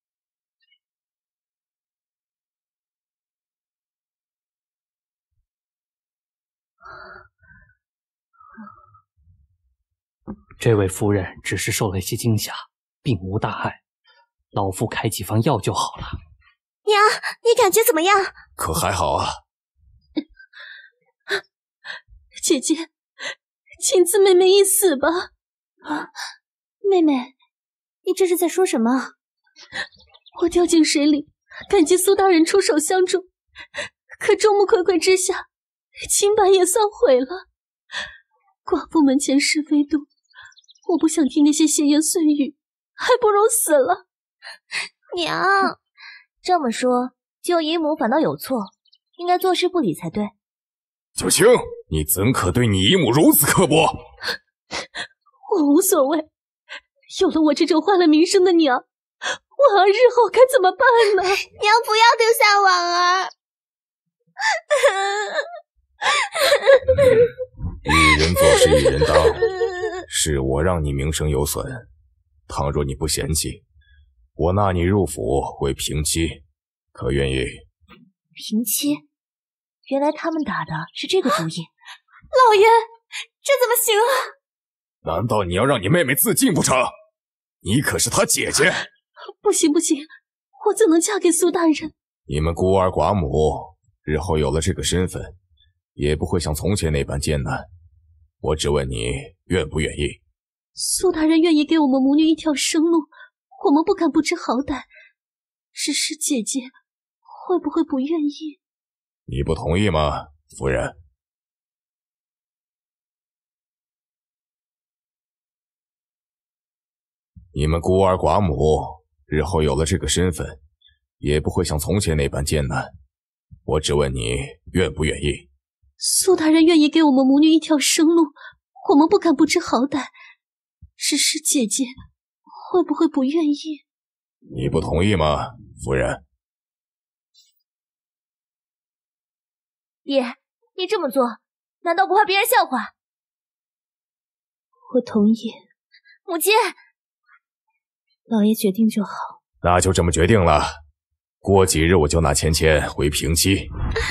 这位夫人只是受了些惊吓，并无大碍，老夫开几方药就好了。 娘，你感觉怎么样？ 可还好啊。 姐姐，请赐妹妹一死吧。 啊，妹妹，你这是在说什么？ 我掉进水里，感激苏大人出手相助，可众目睽睽之下，清白也算毁了。寡妇门前是非多，我不想听那些闲言碎语，还不如死了。 娘， 这么说，救姨母反倒有错，应该坐视不理才对。 九卿，你怎可对你姨母如此刻薄？ 我无所谓，有了我这种坏了名声的娘，婉儿日后该怎么办呢？ 娘，不要丢下婉儿。 一人做事一人当，是我让你名声有损，倘若你不嫌弃，我纳你入府为平妻，可愿意？ 平妻？原来他们打的是这个主意。 老爷，这怎么行啊？ 难道你要让你妹妹自尽不成？你可是她姐姐。 不行不行，我怎能嫁给苏大人？ 你们孤儿寡母，日后有了这个身份，也不会像从前那般艰难。我只问你愿不愿意？ 苏大人愿意给我们母女一条生路，我们不敢不知好歹。只是姐姐会不会不愿意？ 你不同意吗，夫人？你们孤儿寡母，日后有了这个身份，也不会像从前那般艰难。我只问你愿不愿意？ 苏大人愿意给我们母女一条生路，我们不敢不知好歹。 只是姐姐会不会不愿意？ 你不同意吗，夫人？ 爹，你这么做，难道不怕别人笑话？ 我同意。 母亲， 老爷决定就好。 那就这么决定了。过几日我就拿芊芊回平妻。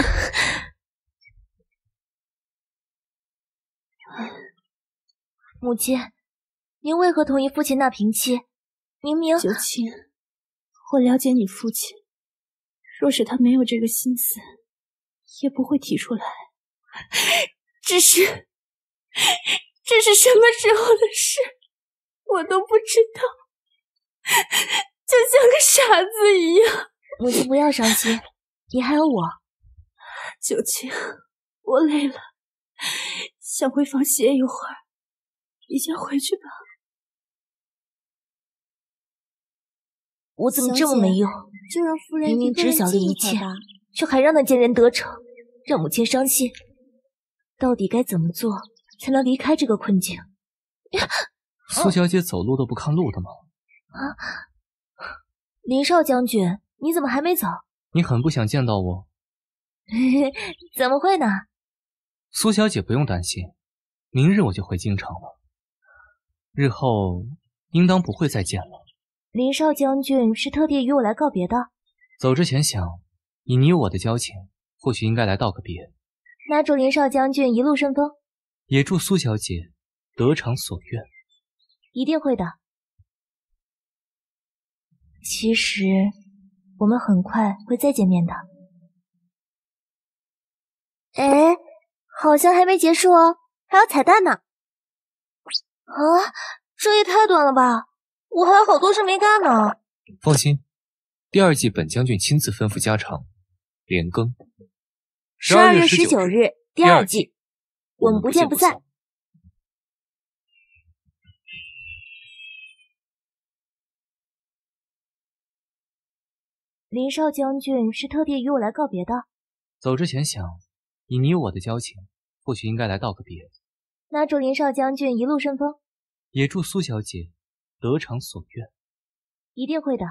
母亲，您为何同意父亲纳平妻？明明九卿，我了解你父亲，若是他没有这个心思，也不会提出来。 只是这是什么时候的事，我都不知道，就像个傻子一样。 母亲不要伤心，你还有我。 九卿，我累了，想回房歇一会儿，你先回去吧。 我怎么这么没用？ 就让夫人明明知晓了一切，却还让那贱人得逞，让母亲伤心。到底该怎么做才能离开这个困境？ 苏小姐走路都不看路的吗？ 林少将军，你怎么还没走？ 你很不想见到我？ 怎么会呢？ 苏小姐不用担心，明日我就回京城了，日后应当不会再见了。 林少将军是特地与我来告别的。 走之前想，以你我的交情，或许应该来道个别。 那祝林少将军一路顺风， 也祝苏小姐得偿所愿。 一定会的。其实我们很快会再见面的。哎，好像还没结束哦，还有彩蛋呢。啊，这也太短了吧，我还有好多事没干呢。 放心，第2季本将军亲自吩咐加长，连更。 12月19日，第2季，我们不见不散。林少将军是特地与我来告别的。 走之前想，以你我的交情，或许应该来道个别。 那祝林少将军一路顺风， 也祝苏小姐得偿所愿。 一定会的。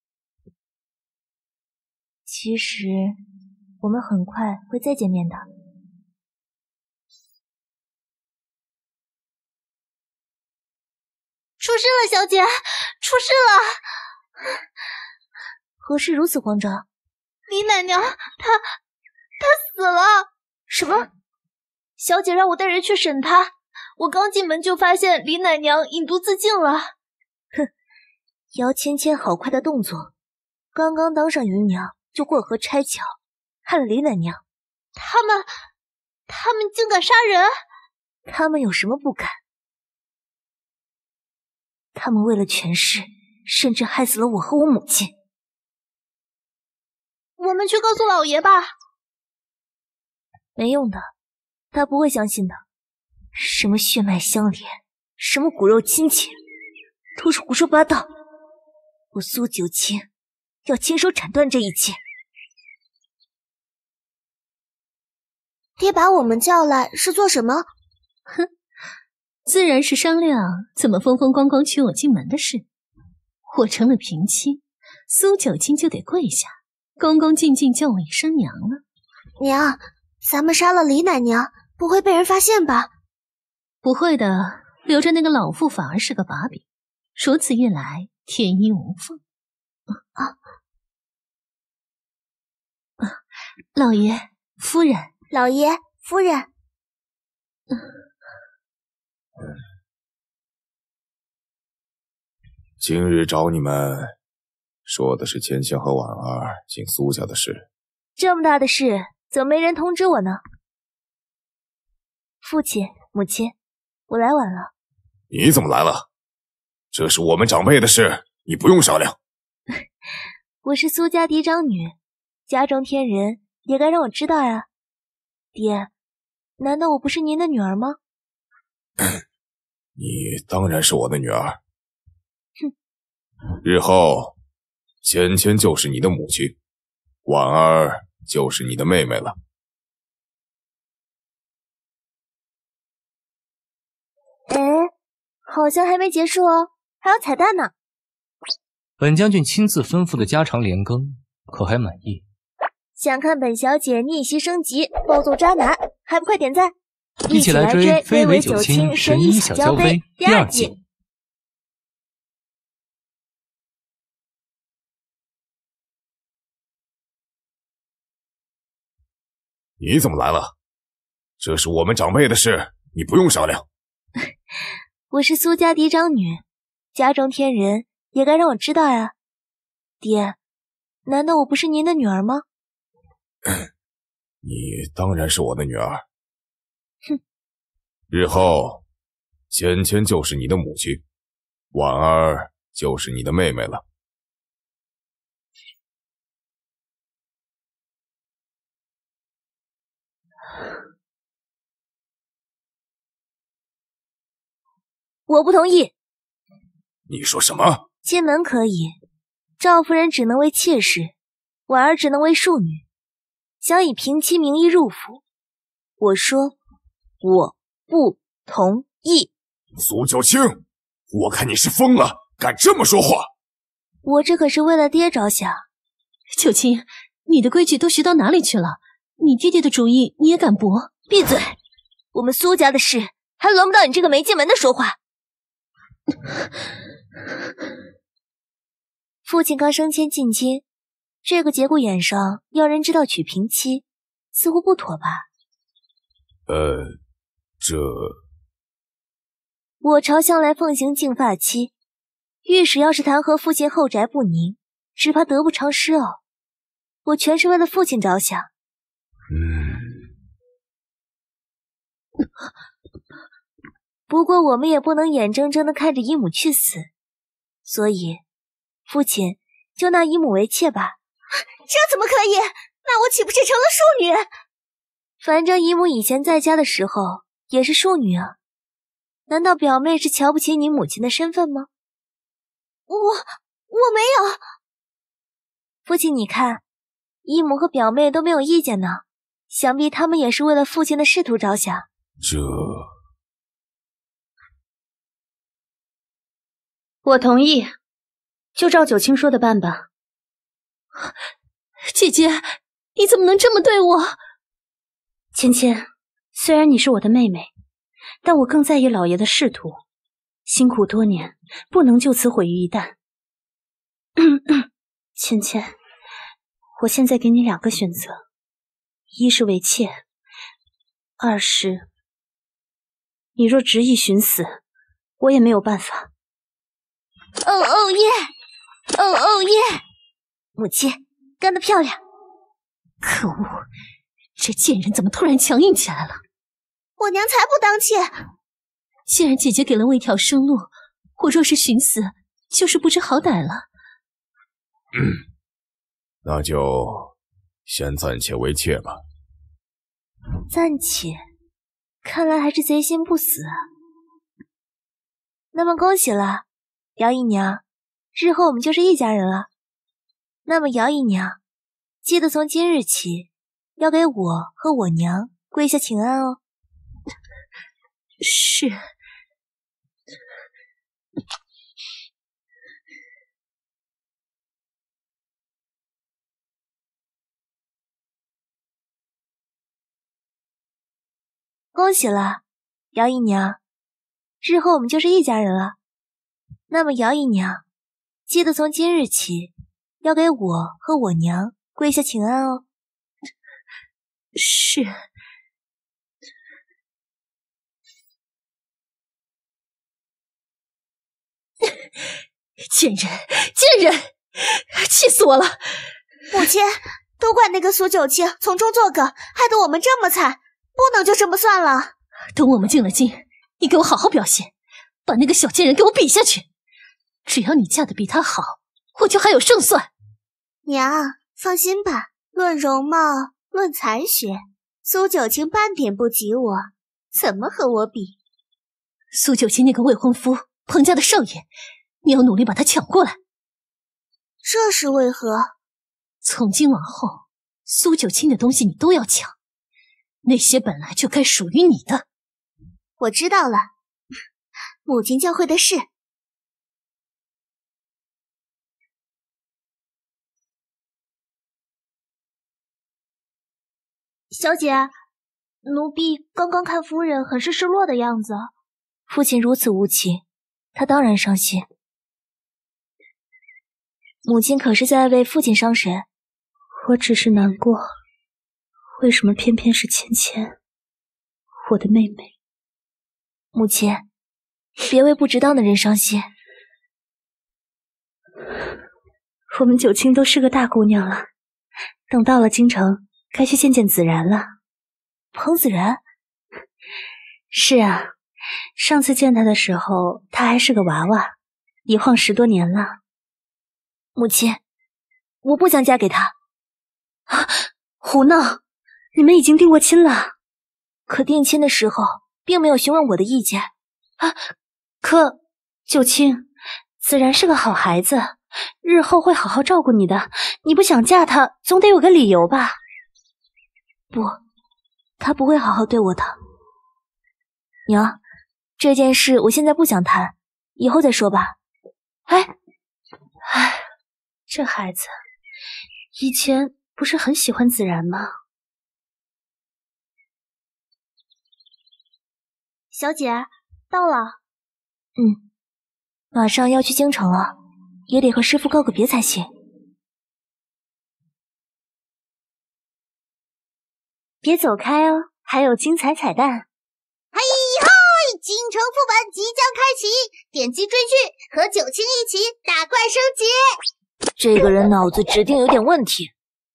其实我们很快会再见面的。 出事了，小姐，出事了！ 何事如此慌张？ 李奶娘，她死了！ 什么？ 小姐让我带人去审她，我刚进门就发现李奶娘引毒自尽了。 哼，姚芊芊好快的动作，刚刚当上姨娘就过河拆桥，害了李奶娘。 他们竟敢杀人！ 他们有什么不敢？他们为了权势，甚至害死了我和我母亲。 我们去告诉老爷吧。 没用的，他不会相信的。什么血脉相连，什么骨肉亲情，都是胡说八道。我苏九卿要亲手斩断这一切。 爹把我们叫来是做什么？ 哼，自然是商量怎么风风光光娶我进门的事。我成了平妻，苏九卿就得跪下，恭恭敬敬叫我一声娘了。 娘，咱们杀了李奶娘，不会被人发现吧？ 不会的，留着那个老妇反而是个把柄。如此一来，天衣无缝。老爷，夫人。 老爷，夫人。 今日找你们，说的是芊芊和婉儿进苏家的事。 这么大的事，怎么没人通知我呢？父亲、母亲，我来晚了。 你怎么来了？这是我们长辈的事，你不用商量。 我是苏家嫡长女，家中添人也该让我知道呀。爹，难道我不是您的女儿吗？ 你当然是我的女儿。 哼， 日后芊芊就是你的母亲，婉儿就是你的妹妹了。 好像还没结束哦，还有彩蛋呢。 本将军亲自吩咐的家常连更，可还满意？ 想看本小姐逆袭升级，暴揍渣男，还不快点赞！ 一起来追《非为九卿神医小娇妃》第2季。 你怎么来了？这是我们长辈的事，你不用商量。 我是苏家嫡长女，家中天人也该让我知道呀。爹，难道我不是您的女儿吗？ 你当然是我的女儿。 哼， 日后芊芊就是你的母亲，婉儿就是你的妹妹了。 我不同意。 你说什么？ 亲门可以，赵夫人只能为妾室，婉儿只能为庶女，想以平妻名义入府。我说我不同意。 苏九卿，我看你是疯了，敢这么说话！ 我这可是为了爹着想。 九卿，你的规矩都学到哪里去了？你爹爹的主意你也敢驳？ 闭嘴！我们苏家的事还轮不到你这个没进门的说话。父亲刚升迁进京，这个节骨眼上要人知道娶平妻，似乎不妥吧？我朝向来奉行净发期，御史要是弹劾父亲后宅不宁，只怕得不偿失哦。我全是为了父亲着想。不过我们也不能眼睁睁地看着姨母去死，所以父亲就纳姨母为妾吧。 这怎么可以？那我岂不是成了庶女？ 反正姨母以前在家的时候也是庶女啊，难道表妹是瞧不起你母亲的身份吗？ 我没有。 父亲你看，姨母和表妹都没有意见呢，想必他们也是为了父亲的仕途着想。 我同意，就照九卿说的办吧。 姐姐，你怎么能这么对我？ 芊芊，虽然你是我的妹妹，但我更在意老爷的仕途，辛苦多年，不能就此毁于一旦。芊芊，我现在给你2个选择，一是为妾，二是你若执意寻死，我也没有办法。 哦耶！母亲干得漂亮！ 可恶，这贱人怎么突然强硬起来了？ 我娘才不当妾！ 既然姐姐给了我一条生路，我若是寻死，就是不知好歹了。 那就先暂且为妾吧。 暂且，看来还是贼心不死啊。那么恭喜了，姚姨娘，日后我们就是一家人了。那么姚姨娘，记得从今日起，要给我和我娘跪下请安哦。 是。 恭喜了，姚姨娘，日后我们就是一家人了。那么姚姨娘，记得从今日起，要给我和我娘跪下请安哦。 是。贱人，气死我了！ 母亲，都怪那个苏九卿从中作梗，害得我们这么惨，不能就这么算了。 等我们进了京，你给我好好表现，把那个小贱人给我比下去。只要你嫁得比他好，我就还有胜算。 娘，放心吧，论容貌，论才学，苏九卿半点不及我，怎么和我比？ 苏九卿那个未婚夫，彭家的少爷，你要努力把他抢过来。 这是为何？ 从今往后，苏九卿的东西你都要抢，那些本来就该属于你的。 我知道了， 母亲教会的事。小姐，奴婢刚刚看夫人很是失落的样子。 父亲如此无情，他当然伤心。母亲可是在为父亲伤神。 我只是难过，为什么偏偏是芊芊，我的妹妹？ 母亲，别为不值当的人伤心。 我们九卿都是个大姑娘了，等到了京城，该去见见子然了。 彭子然？ 是啊，上次见他的时候，他还是个娃娃，一晃10多年了。 母亲，我不想嫁给他。 啊！胡闹！你们已经定过亲了。 可定亲的时候，并没有询问我的意见。 啊！可九卿，子然是个好孩子，日后会好好照顾你的。你不想嫁他，总得有个理由吧？ 不，他不会好好对我的。娘，这件事我现在不想谈，以后再说吧。 哎，这孩子以前不是很喜欢子然吗？ 小姐，到了。 马上要去京城了，也得和师父告个别才行。 别走开哦，还有精彩彩蛋。 嘿嘿，京城副本即将开启，点击追剧，和九卿一起打怪升级。 这个人脑子指定有点问题。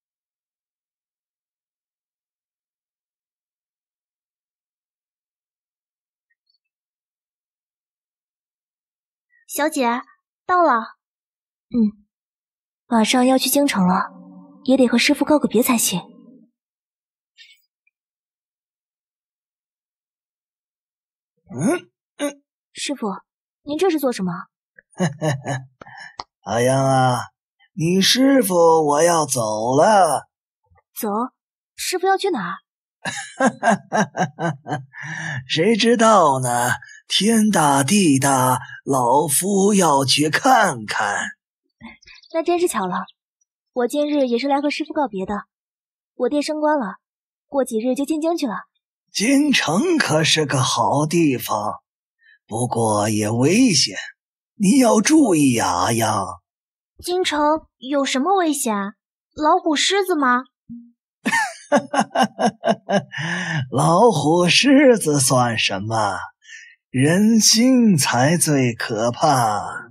小姐，到了。 马上要去京城了，也得和师父告个别才行。师父，您这是做什么？ 阿阳啊，你师父我要走了。 走？师父要去哪儿？ 谁知道呢？天大地大，老夫要去看看。 那真是巧了，我今日也是来和师父告别的。我爹升官了，过几日就进京去了。 京城可是个好地方，不过也危险，你要注意呀，阿阳。 京城有什么危险？老虎、狮子吗？ 老虎、狮子算什么？人心才最可怕。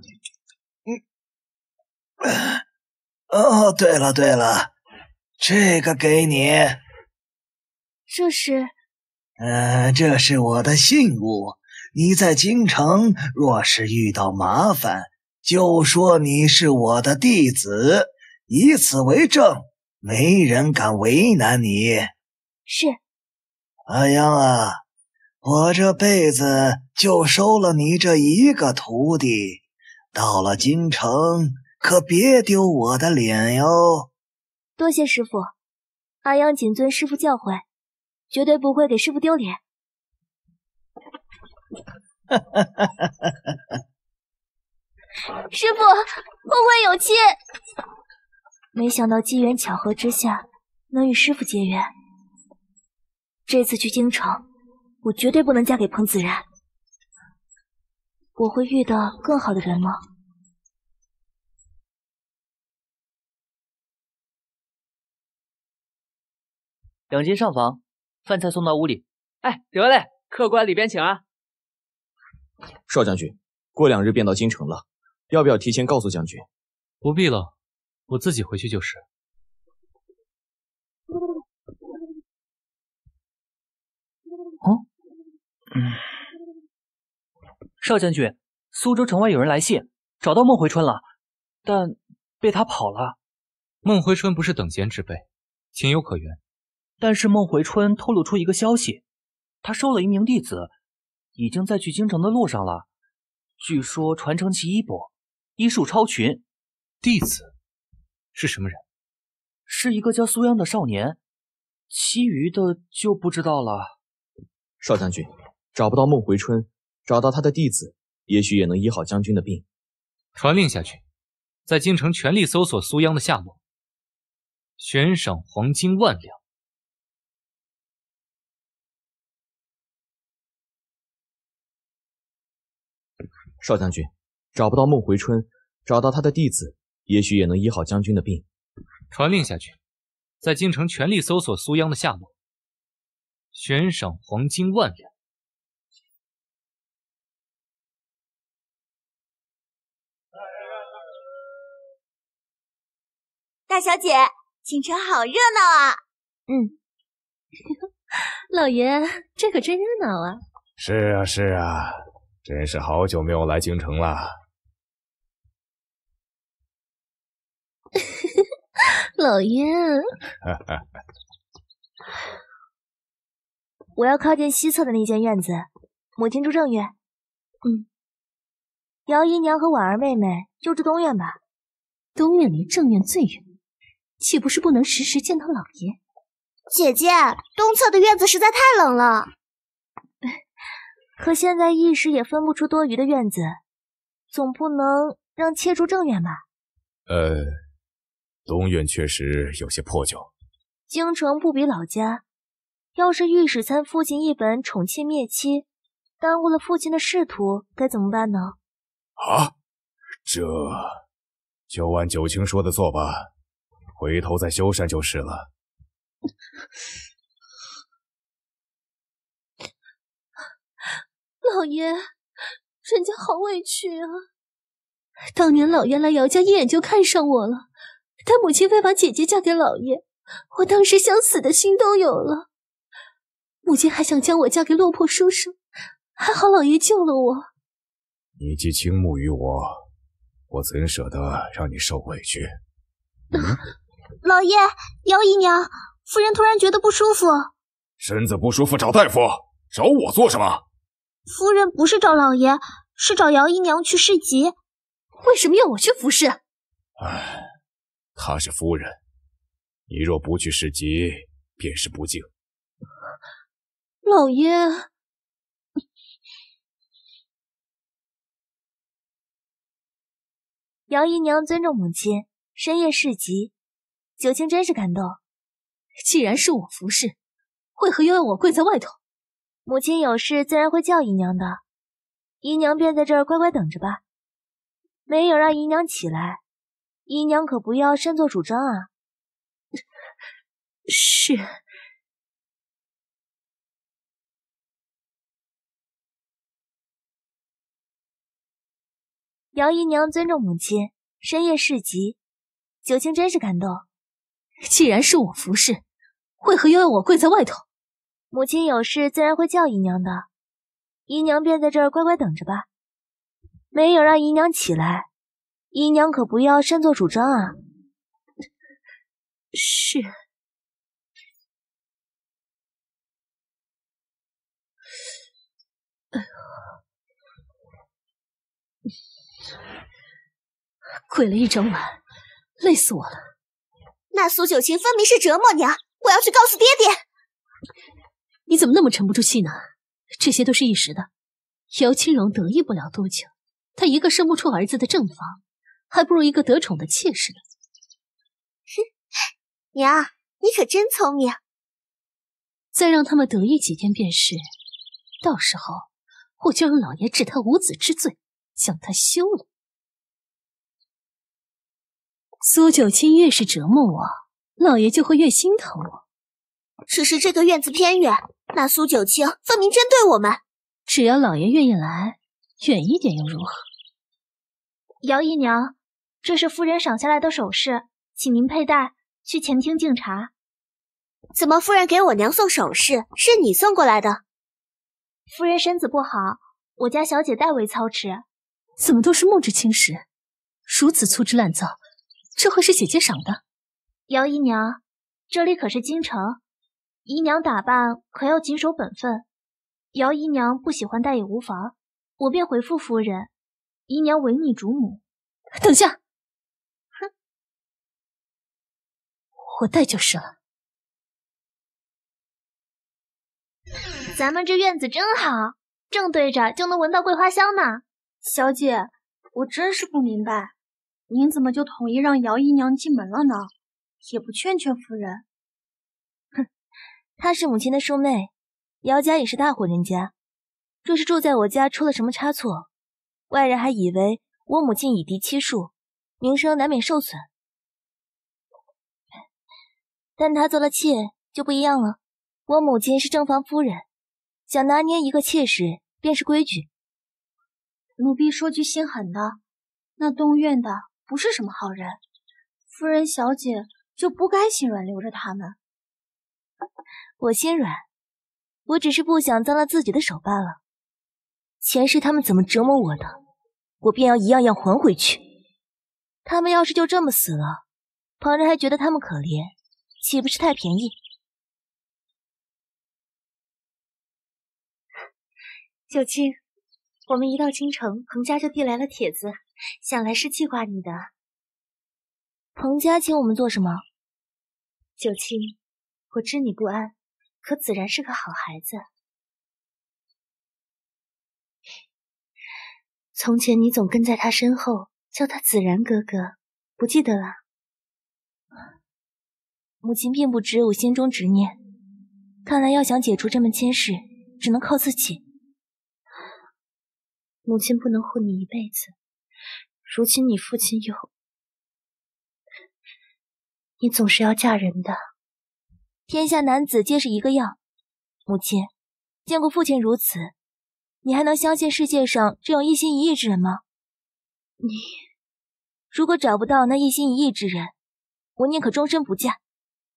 哦，对了，这个给你。 这是？ 这是我的信物。你在京城若是遇到麻烦，就说你是我的弟子，以此为证，没人敢为难你。 是。 阿阳啊，我这辈子就收了你这一个徒弟，到了京城可别丢我的脸哟。 多谢师父，阿阳谨遵师父教诲，绝对不会给师父丢脸。师父，后会有期。没想到机缘巧合之下，能与师父结缘。这次去京城，我绝对不能嫁给彭子然。我会遇到更好的人吗？ 两间上房，饭菜送到屋里。哎，得嘞，客官里边请啊。 少将军，过2日便到京城了，要不要提前告诉将军？ 不必了，我自己回去就是。 少将军，苏州城外有人来信，找到孟回春了，但被他跑了。 孟回春不是等闲之辈，情有可原。 但是孟回春透露出一个消息，他收了一名弟子，已经在去京城的路上了。据说传承其衣钵，医术超群。 弟子是什么人？ 是一个叫苏央的少年，其余的就不知道了。 少将军，找不到孟回春，找到他的弟子， 也许也能医好将军的病。 传令下去，在京城全力搜索苏央的下落，悬赏黄金10000两。 少将军，找不到孟回春，找到他的弟子，也许也能医好将军的病。 传令下去，在京城全力搜索苏央的下落，悬赏黄金10000两。 大小姐，京城好热闹啊！ 老爷，这可真热闹啊！ 是啊，是啊，真是好久没有来京城了。 老爷， 我要靠近西侧的那间院子，母亲住正院。姚姨娘和婉儿妹妹就住东院吧。 东院离正院最远，岂不是不能时时见到老爷？ 姐姐，东侧的院子实在太冷了。 可现在一时也分不出多余的院子，总不能让妾住正院吧？ 东院确实有些破旧。 京城不比老家，要是御史参父亲一本宠妾灭妻，耽误了父亲的仕途，该怎么办呢？ 啊，这就按九卿说的做吧，回头再修缮就是了。 老爷，人家好委屈啊！当年老爷来姚家一眼就看上我了，他母亲非把姐姐嫁给老爷，我当时想死的心都有了。母亲还想将我嫁给落魄书生，还好老爷救了我。 你既倾慕于我，我怎舍得让你受委屈？ 老爷，姚姨娘，夫人突然觉得不舒服。 身子不舒服找大夫，找我做什么？ 夫人不是找老爷，是找姚姨娘去市集。 为什么要我去服侍？ 唉，她是夫人，你若不去市集，便是不敬。 老爷， 姚姨娘尊重母亲，深夜市集，九卿真是感动。 既然是我服侍，为何又要我跪在外头？ 母亲有事自然会叫姨娘的，姨娘便在这儿乖乖等着吧。没有让姨娘起来，姨娘可不要擅作主张啊。 是。 姚姨娘尊重母亲，深夜市集，九卿真是感动。 既然是我服侍，为何又要我跪在外头？ 母亲有事自然会叫姨娘的，姨娘便在这儿乖乖等着吧。没有让姨娘起来，姨娘可不要擅作主张啊。 是。跪了一整晚，累死我了。 那苏九卿分明是折磨娘，我要去告诉爹爹。 你怎么那么沉不住气呢？这些都是一时的。姚青荣得意不了多久，他一个生不出儿子的正房，还不如一个得宠的妾室呢。 娘，你可真聪明。 再让他们得意几天便是，到时候我就让老爷治他无子之罪，将他休了。苏九卿越是折磨我，老爷就会越心疼我。 只是这个院子偏远，那苏九卿分明针对我们。 只要老爷愿意来，远一点又如何？ 姚姨娘，这是夫人赏下来的首饰，请您佩戴，去前厅敬茶。 怎么夫人给我娘送首饰，是你送过来的？ 夫人身子不好，我家小姐代为操持。 怎么都是木质青石，如此粗制滥造，这会是姐姐赏的？ 姚姨娘，这里可是京城，姨娘打扮可要谨守本分。姚姨娘不喜欢戴也无妨，我便回复夫人，姨娘违逆主母。 等下，哼，我戴就是了。 咱们这院子真好，正对着就能闻到桂花香呢。 小姐，我真是不明白，您怎么就同意让姚姨娘进门了呢？也不劝劝夫人。 哼，她是母亲的叔妹，姚家也是大户人家，若是住在我家出了什么差错，外人还以为我母亲以嫡欺庶，名声难免受损。但她做了妾就不一样了，我母亲是正房夫人，想拿捏一个妾室便是规矩。 奴婢说句心狠的，那东院的不是什么好人，夫人小姐就不该心软留着他们。 我心软，我只是不想脏了自己的手罢了。前世他们怎么折磨我的，我便要一样样还回去。他们要是就这么死了，旁人还觉得他们可怜，岂不是太便宜？ 九卿，我们一到京城，彭家就递来了帖子，想来是记挂你的。 彭家请我们做什么？ 九卿，我知你不安，可子然是个好孩子。从前你总跟在他身后，叫他子然哥哥，不记得了？ 母亲并不知我心中执念，看来要想解除这门亲事，只能靠自己。 母亲不能护你一辈子，如今你父亲你总是要嫁人的。 天下男子皆是一个样，母亲见过父亲如此，你还能相信世界上这种一心一意之人吗？ 你如果找不到那一心一意之人，我宁可终身不嫁。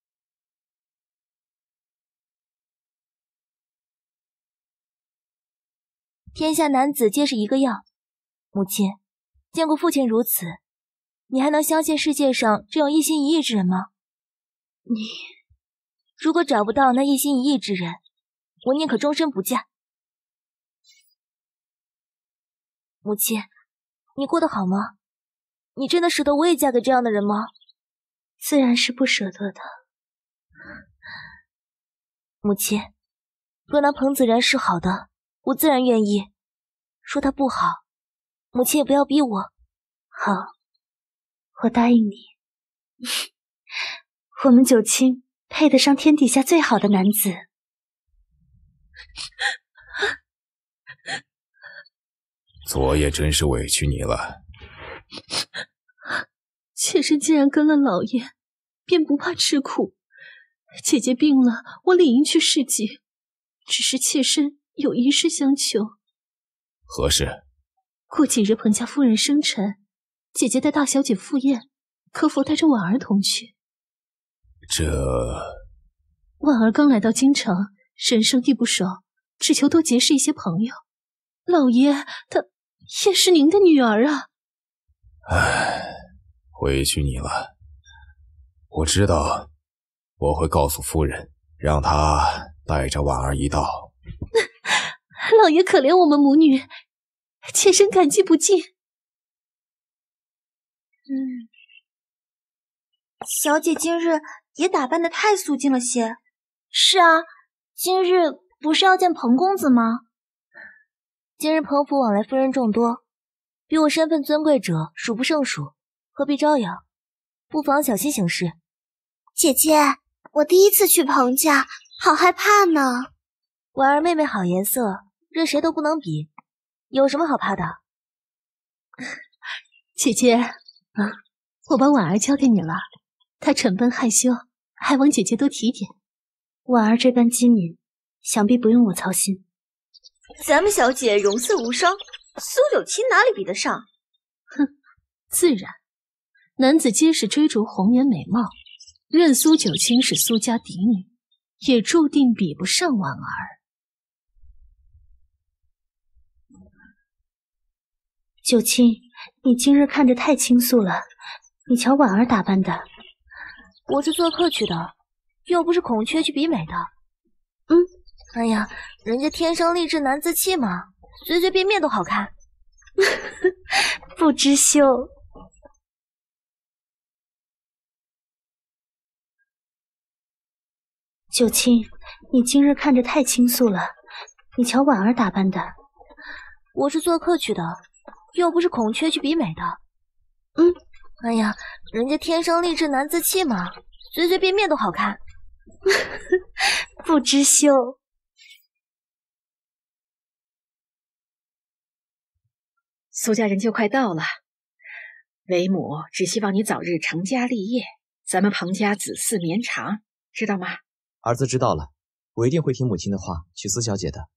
天下男子皆是一个样，母亲见过父亲如此，你还能相信世界上这种一心一意之人吗？ 你如果找不到那一心一意之人，我宁可终身不嫁。母亲，你过得好吗？你真的舍得我也嫁给这样的人吗？ 自然是不舍得的。 母亲，若那彭子然是好的，我自然愿意；说他不好，母亲也不要逼我。 好，我答应你。我们九卿配得上天底下最好的男子。 昨夜真是委屈你了。 妾身既然跟了老爷，便不怕吃苦。姐姐病了，我理应去侍疾，只是妾身有一事相求。 何事？ 过几日彭家夫人生辰，姐姐带大小姐赴宴，可否带着婉儿同去？婉儿刚来到京城，人生地不熟，只求多结识一些朋友。老爷，她也是您的女儿啊。 唉，委屈你了。我知道，我会告诉夫人，让她带着婉儿一道。 老爷可怜我们母女，妾身感激不尽。 小姐今日也打扮得太素净了些。是啊，今日不是要见彭公子吗？ 今日彭府往来夫人众多，比我身份尊贵者数不胜数，何必招摇？不妨小心行事。 姐姐，我第一次去彭家，好害怕呢。 婉儿妹妹好颜色，任谁都不能比，有什么好怕的？ 姐姐，我把婉儿交给你了，她蠢笨害羞，还望姐姐多提点。 婉儿这般机敏，想必不用我操心。 咱们小姐容色无双，苏九卿哪里比得上？ 哼，自然，男子皆是追逐红颜美貌，任苏九卿是苏家嫡女，也注定比不上婉儿。 九卿，你今日看着太清素了，你瞧婉儿打扮的。 我是做客去的，又不是孔雀去比美的。哎呀，人家天生丽质难自弃嘛，随随便便都好看。 不知羞。九卿，你今日看着太清素了，你瞧婉儿打扮的。 我是做客去的， 又不是孔雀去比美的。哎呀，人家天生丽质难自弃嘛，随随便便都好看。 不知羞。 苏家人就快到了，为母只希望你早日成家立业，咱们彭家子嗣绵长，知道吗？ 儿子知道了，我一定会听母亲的话，娶苏小姐的。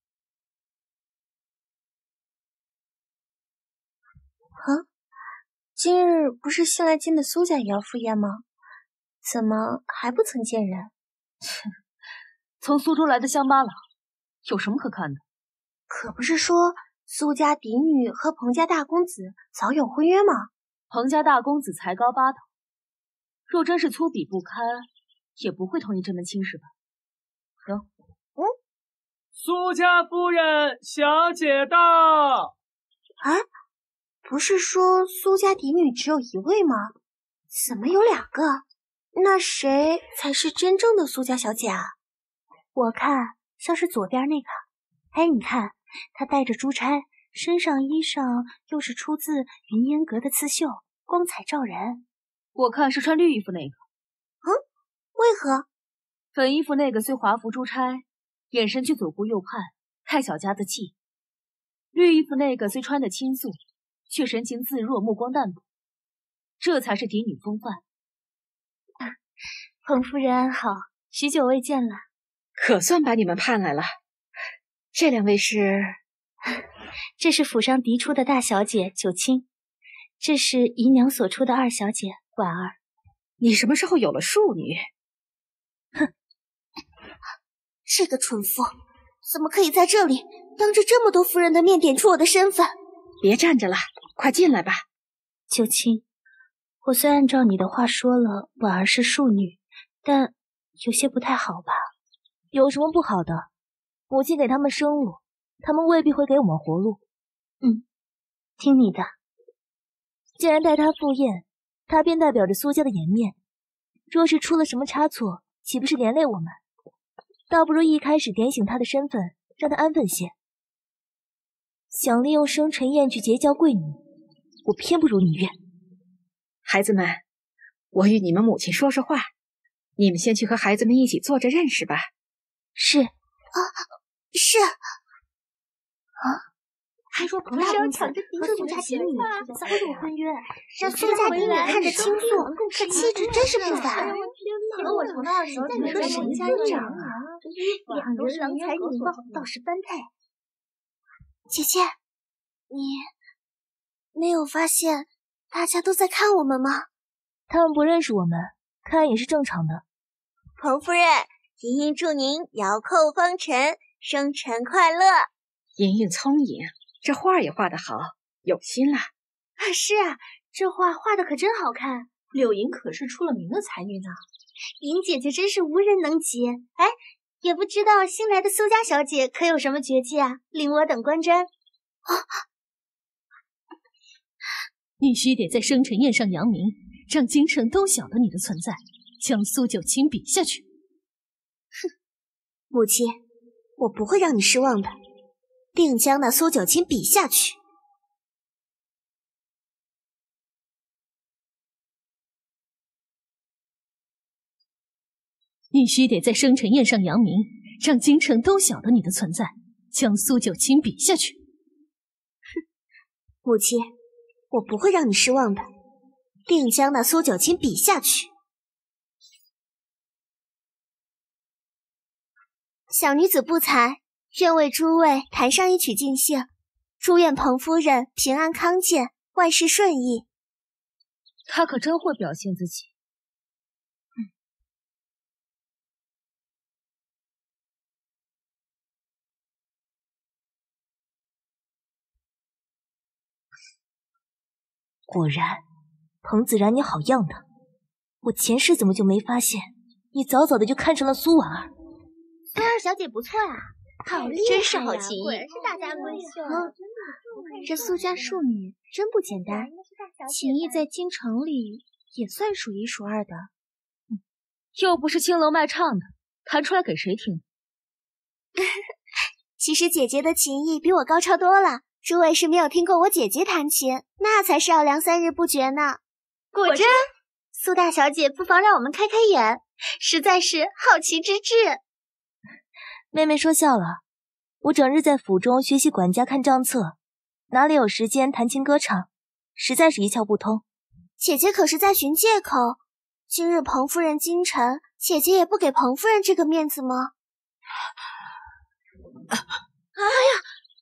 今日不是新来进的苏家也要赴宴吗？怎么还不曾见人？ 从苏州来的乡巴佬，有什么可看的？ 可不是说苏家嫡女和彭家大公子早有婚约吗？ 彭家大公子才高八斗，若真是粗鄙不堪，也不会同意这门亲事吧？喏， 苏家夫人小姐到。 不是说苏家嫡女只有一位吗？怎么有2个？那谁才是真正的苏家小姐啊？我看像是左边那个。你看，她戴着珠钗，身上衣裳又是出自云烟阁的刺绣，光彩照人。 我看是穿绿衣服那个。 为何？ 粉衣服那个虽华服珠钗，眼神却左顾右盼，太小家子气。绿衣服那个虽穿得清素，却神情自若，目光淡薄，这才是嫡女风范。 彭夫人安好，许久未见了。 可算把你们盼来了。这2位是？ 这是府上嫡出的大小姐九卿，这是姨娘所出的2小姐婉儿。 你什么时候有了庶女？ 这个蠢妇怎么可以在这里当着这么多夫人的面点出我的身份？ 别站着了，快进来吧。 九卿，我虽按照你的话说了婉儿是庶女，但有些不太好吧？ 有什么不好的？母亲给他们生路，他们未必会给我们活路。 听你的。 既然带他赴宴，他便代表着苏家的颜面。若是出了什么差错，岂不是连累我们？倒不如一开始点醒他的身份，让他安分些。想利用生辰宴去结交贵女，我偏不如你愿。 孩子们，我与你们母亲说说话，你们先去和孩子们一起坐着认识吧。 是。是。 还说彭大公子和苏家嫡女早有婚约，让苏家嫡女看着倾诉，这气质真是不凡。和我同的2小姐，你说谁家长啊？两人郎才女貌，倒是般配。 姐姐，你没有发现大家都在看我们吗？ 他们不认识我们，看也是正常的。 彭夫人，莹莹祝您遥叩风尘，生辰快乐。 莹莹聪颖，这画也画得好，有心了。 是啊，这画画的可真好看。 柳莹可是出了名的才女呢。 莹姐姐真是无人能及。也不知道新来的苏家小姐可有什么绝技啊，令我等观瞻。 你须得在生辰宴上扬名，让京城都晓得你的存在，将苏九卿比下去。 母亲，我不会让你失望的，定将那苏九卿比下去。 你须得在生辰宴上扬名，让京城都晓得你的存在，将苏九卿比下去。 母亲，我不会让你失望的，定将那苏九卿比下去。小女子不才，愿为诸位弹上一曲尽兴，祝愿彭夫人平安康健，万事顺意。 她可真会表现自己。 果然，彭子然你好样的！我前世怎么就没发现，你早早的就看上了苏婉儿。 苏二小姐不错啊，好厉害呀， 真是好奇异， 果然是大家闺秀。 这苏家庶女真不简单，琴艺在京城里也算数一数二的。 又不是青楼卖唱的，弹出来给谁听？ 其实姐姐的琴艺比我高超多了， 诸位是没有听过我姐姐弹琴，那才是要凉3日不绝呢。 果真，苏大小姐不妨让我们开开眼，实在是好奇之至。 妹妹说笑了，我整日在府中学习管家看账册，哪里有时间弹琴歌唱，实在是一窍不通。 姐姐可是在寻借口。今日彭夫人京城，姐姐也不给彭夫人这个面子吗？ 哎呀！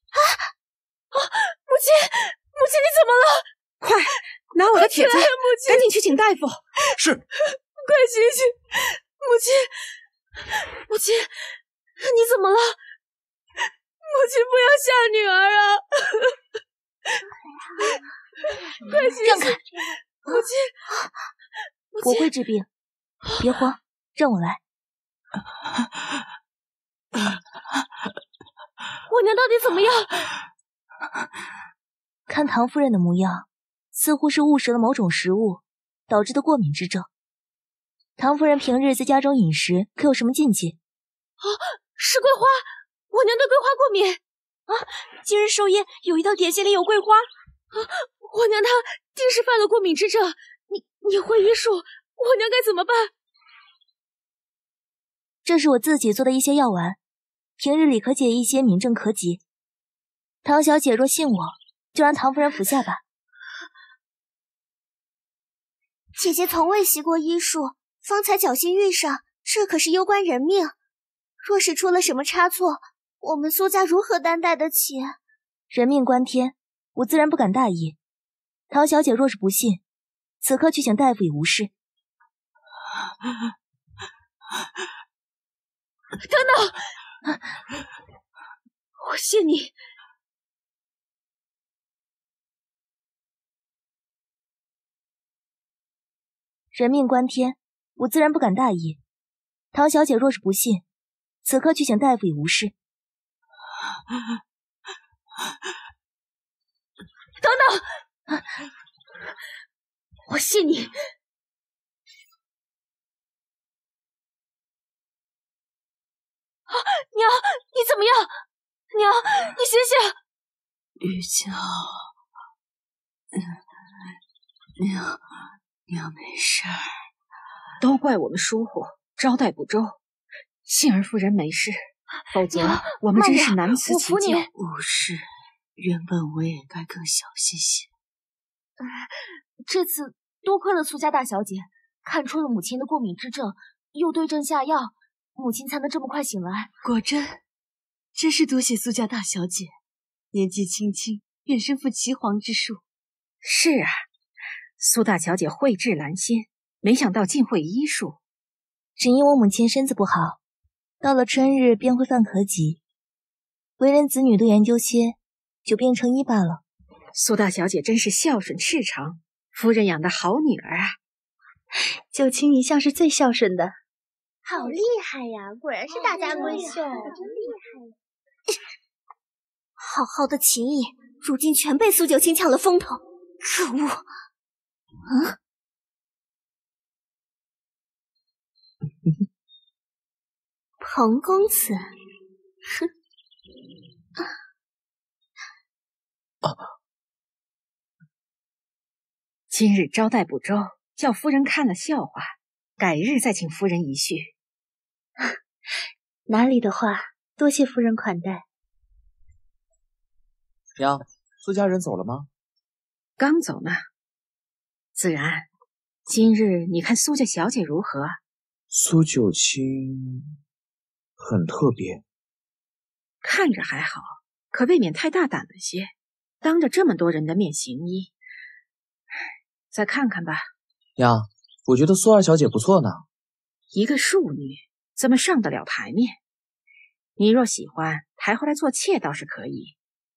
母亲，母亲，你怎么了？ 快拿我的帖子，赶紧去请大夫。 是。 快醒醒，母亲，母亲，你怎么了？母亲不要吓女儿啊！快醒醒， 让开！ 母亲， 我会治病，别慌，让我来。 我娘到底怎么样？ 看唐夫人的模样，似乎是误食了某种食物导致的过敏之症。唐夫人平日在家中饮食可有什么禁忌？ 是桂花，我娘对桂花过敏啊！今日寿宴有一道点心里有桂花我娘她定是犯了过敏之症。你会医术，我娘该怎么办？ 这是我自己做的一些药丸，平日里可解一些敏症咳疾。唐小姐若信我，就让唐夫人服下吧。 姐姐从未习过医术，方才侥幸遇上，这可是攸关人命。若是出了什么差错，我们苏家如何担待得起？ 人命关天，我自然不敢大意。唐小姐若是不信，此刻去请大夫已无事。 等等，我信你。 人命关天，我自然不敢大意。唐小姐若是不信，此刻去请大夫已无事。 等等，我信你。娘，你怎么样？娘，你醒醒！ 玉娇，娘没事儿。 都怪我们疏忽，招待不周。幸而夫人没事，否则我们真是难辞其咎。 不是，原本我也该更小心些。 这次多亏了苏家大小姐看出了母亲的过敏之症，又对症下药，母亲才能这么快醒来。 果真是多谢苏家大小姐，年纪轻轻便身负岐黄之术。 是啊，苏大小姐慧智兰心，没想到竟会医术。 只因我母亲身子不好，到了春日便会犯咳疾，为人子女多研究些，久病成医罢了。 苏大小姐真是孝顺赤诚，夫人养的好女儿啊！ 九卿一向是最孝顺的。 好厉害呀，果然是大家闺秀，真厉害！ 好好的琴艺，如今全被苏九卿抢了风头，可恶！彭公子，哼！ 今日招待不周，叫夫人看了笑话，改日再请夫人一叙。 哪里的话，多谢夫人款待。 娘，苏家人走了吗？ 刚走呢。自然，今日你看苏家小姐如何？ 苏九卿很特别， 看着还好，可未免太大胆了些，当着这么多人的面行医。再看看吧。 娘，我觉得苏二小姐不错呢。 一个庶女怎么上得了台面？你若喜欢，抬回来做妾倒是可以。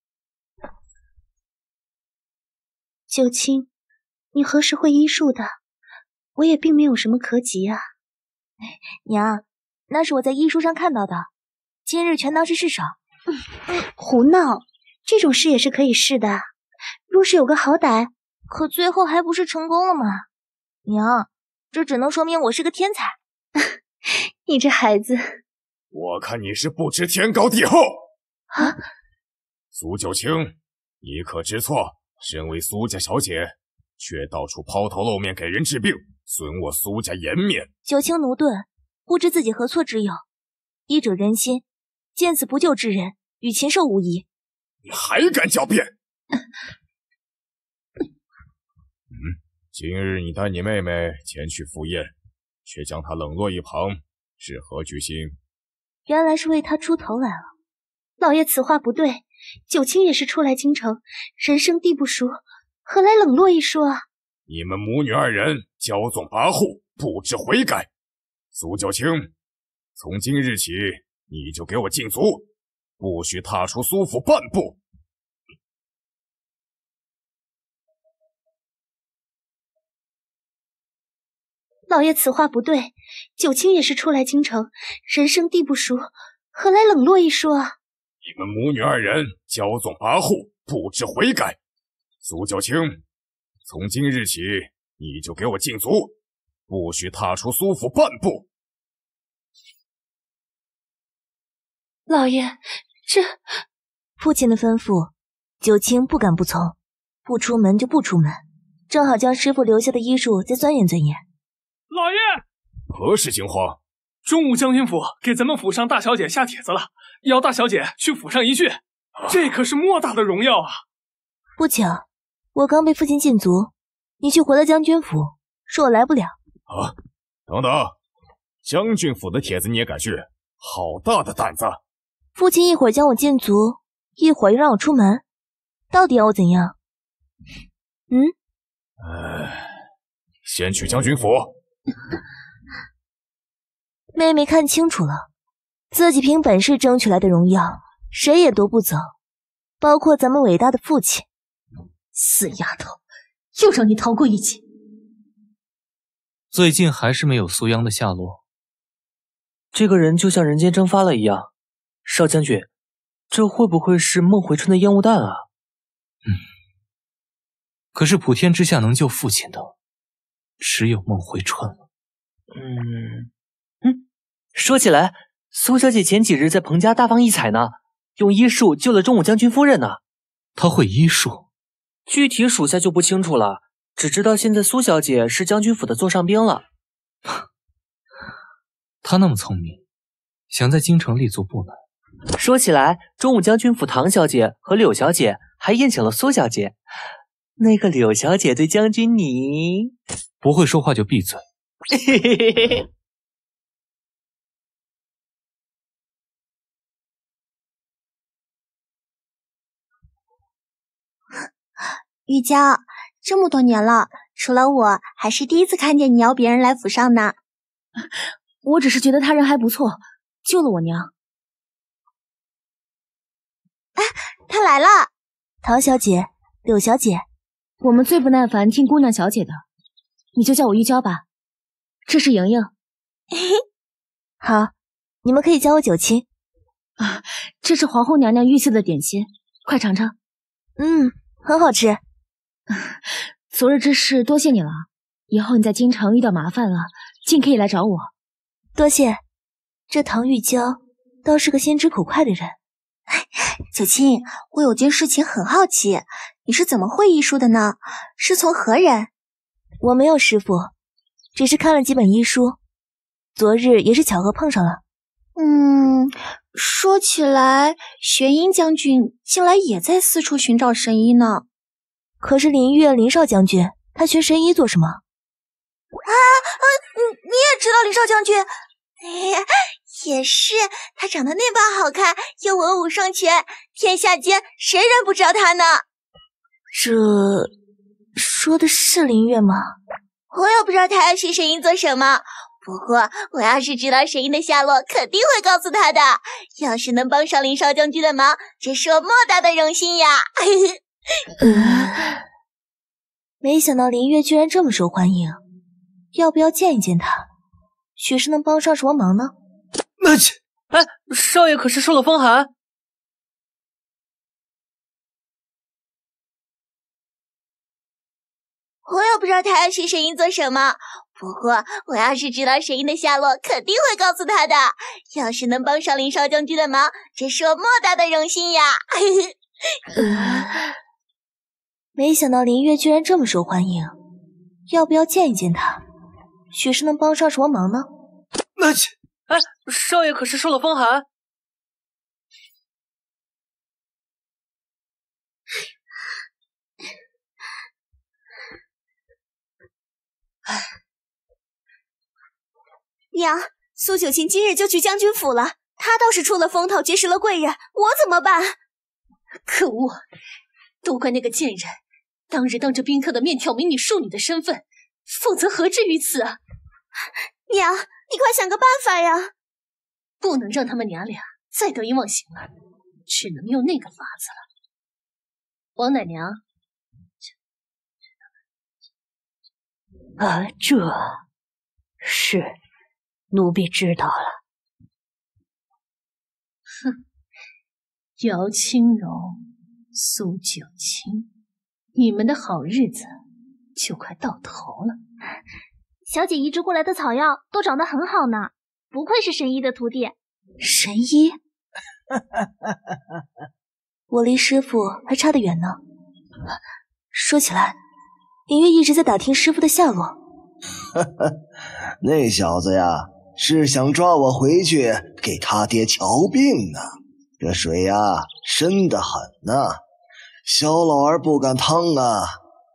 九卿，你何时会医术的？我也并没有什么咳疾啊。 娘，那是我在医书上看到的，今日全当是试手。 胡闹，这种事也是可以试的，若是有个好歹。 可最后还不是成功了吗？娘，这只能说明我是个天才。 你这孩子， 我看你是不知天高地厚啊！ 苏九卿， 你可知错？身为苏家小姐，却到处抛头露面给人治病，损我苏家颜面。 九卿驽钝，不知自己何错之有。医者仁心，见死不救之人，与禽兽无异。 你还敢狡辩？今日你带你妹妹前去赴宴，却将她冷落一旁，是何居心？ 原来是为她出头来了。老爷此话不对，九卿也是初来京城，人生地不熟，何来冷落一说啊？ 你们母女二人骄纵跋扈，不知悔改。苏九卿，从今日起，你就给我禁足，不许踏出苏府半步。 老爷此话不对，九卿也是初来京城，人生地不熟，何来冷落一说啊？ 你们母女二人骄纵跋扈，不知悔改。苏九卿，从今日起，你就给我禁足，不许踏出苏府半步。 老爷，这父亲的吩咐，九卿不敢不从，不出门就不出门，正好将师傅留下的医术再钻研钻研。 老爷， 何事惊慌？ 中武将军府给咱们府上大小姐下帖子了，邀大小姐去府上一叙，这可是莫大的荣耀啊！ 不巧，我刚被父亲禁足，你却回了将军府，说我来不了。 啊，等等，将军府的帖子你也敢去？好大的胆子！ 父亲一会儿将我禁足，一会儿又让我出门，到底要我怎样？ 先去将军府。 妹妹看清楚了，自己凭本事争取来的荣耀，谁也夺不走，包括咱们伟大的父亲。 死丫头，又让你逃过一劫。 最近还是没有苏央的下落。 这个人就像人间蒸发了一样。少将军，这会不会是孟回春的烟雾弹啊？ 可是普天之下能救父亲的，只有孟回春了。 说起来，苏小姐前几日在彭家大放异彩呢，用医术救了中武将军夫人呢。 她会医术？ 具体属下就不清楚了，只知道现在苏小姐是将军府的座上宾了。 她那么聪明，想在京城立足不难。 说起来，中武将军府唐小姐和柳小姐还宴请了苏小姐。那个柳小姐对将军你…… 不会说话就闭嘴。 玉娇，这么多年了，除了我，还是第一次看见你邀别人来府上呢。 我只是觉得他人还不错，救了我娘。 哎，他来了！ 陶小姐，柳小姐， 我们最不耐烦听姑娘小姐的，你就叫我玉娇吧。这是莹莹。 好，你们可以叫我九卿。 这是皇后娘娘御赐的点心，快尝尝。 很好吃。 昨日之事多谢你了，以后你在京城遇到麻烦了，尽可以来找我。 多谢。这唐玉娇倒是个心直口快的人。 九卿，我有件事情很好奇，你是怎么会医术的呢？师从何人？ 我没有师傅，只是看了几本医书，昨日也是巧合碰上了。 说起来，玄英将军近来也在四处寻找神医呢。 可是林少将军，他学神医做什么？ 你也知道林少将军？也是，他长得那般好看，又文武双全，天下间谁人不知道他呢？ 这说的是林月吗？ 我也不知道他要学神医做什么，不过我要是知道神医的下落，肯定会告诉他的。要是能帮上林少将军的忙，这是我莫大的荣幸呀！ 没想到林月居然这么受欢迎，要不要见一见他？许是能帮上什么忙呢？ 少爷可是受了风寒。 我也不知道他要学神医做什么，不过我要是知道神医的下落，肯定会告诉他的。要是能帮上林少将军的忙，这是我莫大的荣幸呀！ 没想到林月居然这么受欢迎，要不要见一见他？许是能帮上什么忙呢？ 哎，少爷可是受了风寒？ 娘，苏九卿今日就去将军府了，他倒是出了风头，结识了贵人，我怎么办？ 可恶！都怪那个贱人，当日当着宾客的面挑明你庶女的身份，否则何至于此啊！ 娘，你快想个办法呀！ 不能让他们娘俩再得意忘形了，只能用那个法子了。王奶娘， 这是奴婢知道了。 哼，姚青荣、苏九卿，你们的好日子就快到头了。 小姐移植过来的草药都长得很好呢，不愧是神医的徒弟。 神医？我离师傅还差得远呢。说起来，林月一直在打听师傅的下落。 那小子呀，是想抓我回去给他爹瞧病呢。这水呀，深得很呐，小老儿不敢趟啊。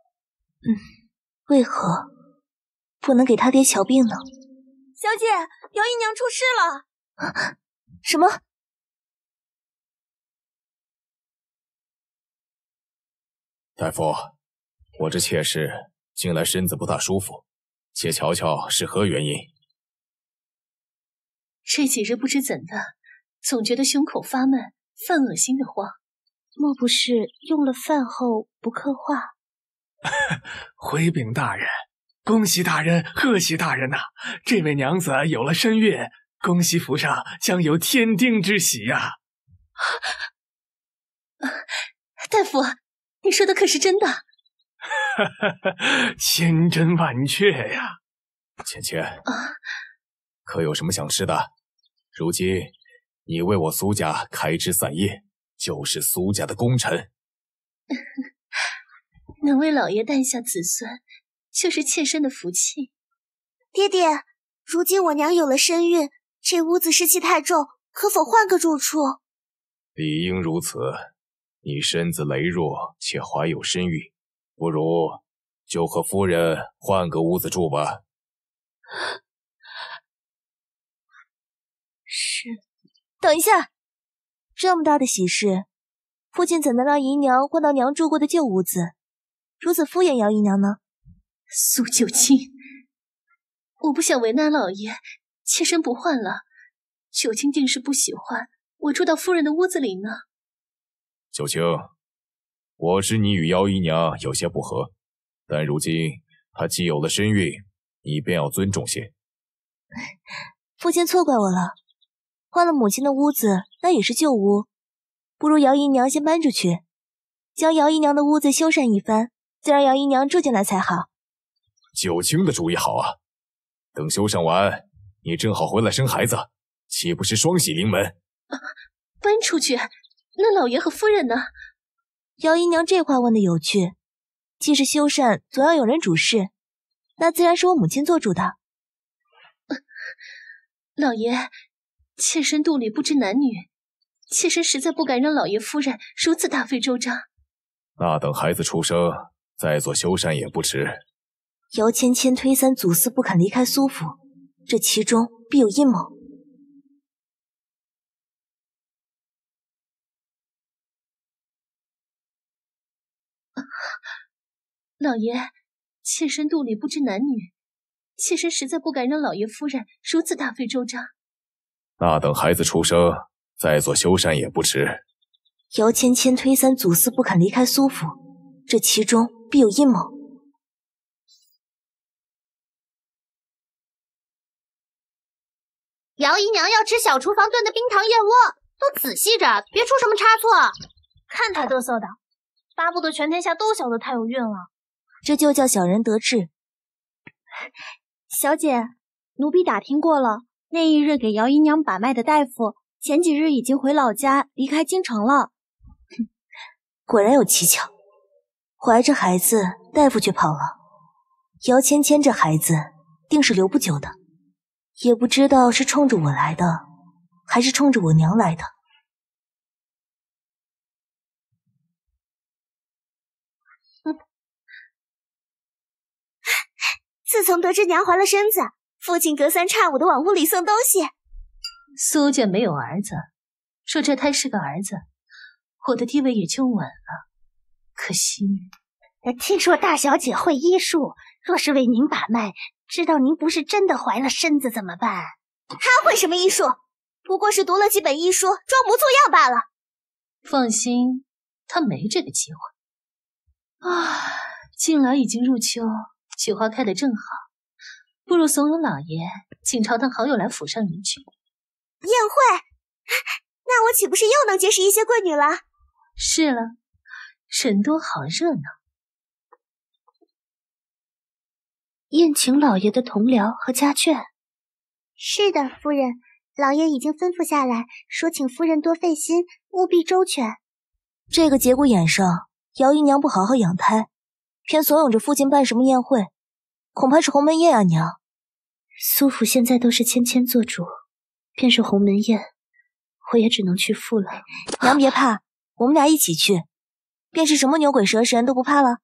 为何不能给他爹瞧病呢？ 小姐，姚姨娘出事了！ 什么？ 大夫，我这妾室近来身子不大舒服，且瞧瞧是何原因。 这几日不知怎的，总觉得胸口发闷，犯恶心的慌。 莫不是用了饭后不克化？ 回禀大人，恭喜大人，贺喜大人呐！这位娘子有了身孕，恭喜府上将有天丁之喜呀！ 大夫，你说的可是真的？ 千真万确呀！ 芊芊，可有什么想吃的？如今你为我苏家开枝散叶，就是苏家的功臣。 能为老爷诞下子孙，就是妾身的福气。 爹爹，如今我娘有了身孕，这屋子湿气太重，可否换个住处？ 理应如此。你身子羸弱，且怀有身孕，不如就和夫人换个屋子住吧。 是。等一下，这么大的喜事，父亲怎能让姨娘换到娘住过的旧屋子？如此敷衍姚姨娘呢？ 苏九卿，我不想为难老爷，妾身不换了。九卿定是不喜欢我住到夫人的屋子里呢。 九卿，我知你与姚姨娘有些不和，但如今她既有了身孕，你便要尊重些。 父亲错怪我了，换了母亲的屋子，那也是旧屋，不如姚姨娘先搬出去，将姚姨娘的屋子修缮一番，再让姚姨娘住进来才好。 九卿的主意好啊！等修缮完，你正好回来生孩子，岂不是双喜临门？ 搬出去？那老爷和夫人呢？ 姚姨娘这话问的有趣。既是修缮，总要有人主事，那自然是我母亲做主的。 老爷，妾身肚里不知男女，妾身实在不敢让老爷夫人如此大费周章。 那等孩子出生，再做修缮也不迟。 姚芊芊推三阻四不肯离开苏府，这其中必有阴谋。 老爷，妾身肚里不知男女，妾身实在不敢让老爷夫人如此大费周章。 那等孩子出生，再做修缮也不迟。 姚芊芊推三阻四不肯离开苏府，这其中必有阴谋。 姚姨娘要吃小厨房炖的冰糖燕窝，都仔细着，别出什么差错。 看他嘚瑟的，巴不得全天下都晓得他有孕了。 这就叫小人得志。 小姐，奴婢打听过了，那一日给姚姨娘把脉的大夫，前几日已经回老家离开京城了。 果然有蹊跷。 怀着孩子，大夫却跑了。姚芊芊这孩子定是留不久的，也不知道是冲着我来的，还是冲着我娘来的。 自从得知娘怀了身子，父亲隔三差五的往屋里送东西。 苏家没有儿子，说这胎是个儿子，我的地位也就稳了。可惜， 听说大小姐会医术，若是为您把脉，知道您不是真的怀了身子怎么办？她会什么医术？不过是读了几本医书，装模作样罢了。 放心，她没这个机会。啊，近来已经入秋，菊花开得正好，不如怂恿老爷请朝堂好友来府上一聚。 宴会？那我岂不是又能结识一些贵女了？ 是了，人多好热闹。 宴请老爷的同僚和家眷。 是的，夫人，老爷已经吩咐下来，说请夫人多费心，务必周全。 这个节骨眼上，姚姨娘不好好养胎，偏怂恿着父亲办什么宴会，恐怕是鸿门宴啊，娘。 苏府现在都是芊芊做主，便是鸿门宴，我也只能去赴了。 娘别怕，我们俩一起去，便是什么牛鬼蛇神都不怕了。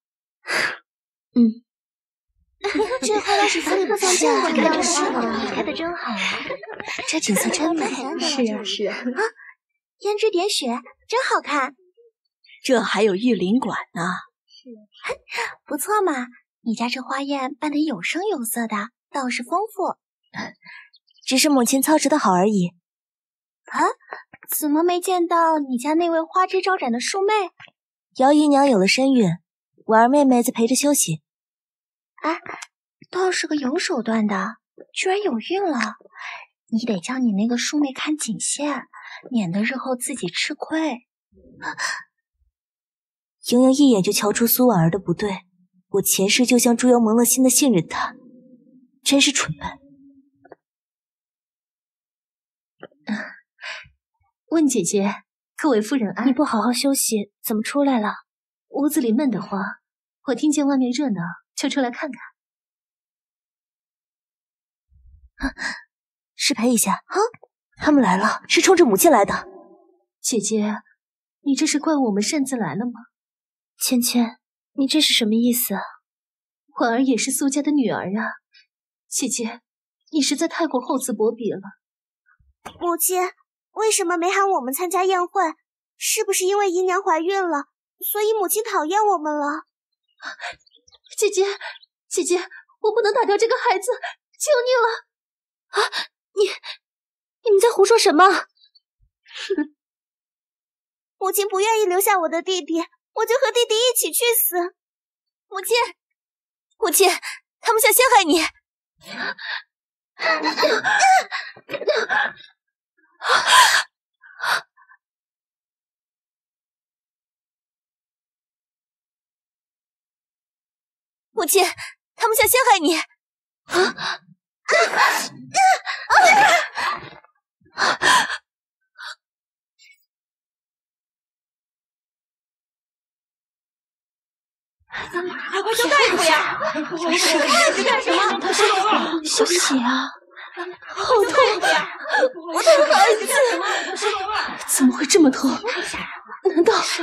这花倒是哪里不放假？ 开得真好啊！ 这景色真美。 是啊，是啊。 啊，胭脂点雪，真好看。 这还有玉林馆呢。 不错嘛，你家这花宴办得有声有色的，倒是丰富。 只是母亲操持的好而已。 啊，怎么没见到你家那位花枝招展的淑妹？ 姚姨娘有了身孕，我二妹妹在陪着休息。 啊，倒是个有手段的，居然有孕了。你得叫你那个淑妹看紧线，免得日后自己吃亏。 莹莹一眼就瞧出苏婉儿的不对，我前世就像猪油蒙了心的信任她，真是蠢笨。 问姐姐，各位夫人安？ 你不好好休息，怎么出来了？ 屋子里闷得慌，我听见外面热闹，就出来看看。 失陪一下啊！他们来了，是冲着母亲来的。 姐姐，你这是怪我们擅自来了吗？ 芊芊，你这是什么意思啊？ 婉儿也是苏家的女儿啊，姐姐，你实在太过厚此薄彼了。 母亲，为什么没喊我们参加宴会？是不是因为姨娘怀孕了，所以母亲讨厌我们了？ 姐姐，姐姐，我不能打掉这个孩子，求你了！ 啊，你们在胡说什么？ 母亲不愿意留下我的弟弟，我就和弟弟一起去死。 母亲，母亲，他们想陷害你。母亲，他们想陷害你。 快叫大夫呀！ 是干什么？他是小血啊！好痛呀！ 我的孩子， 怎么会这么痛？难道是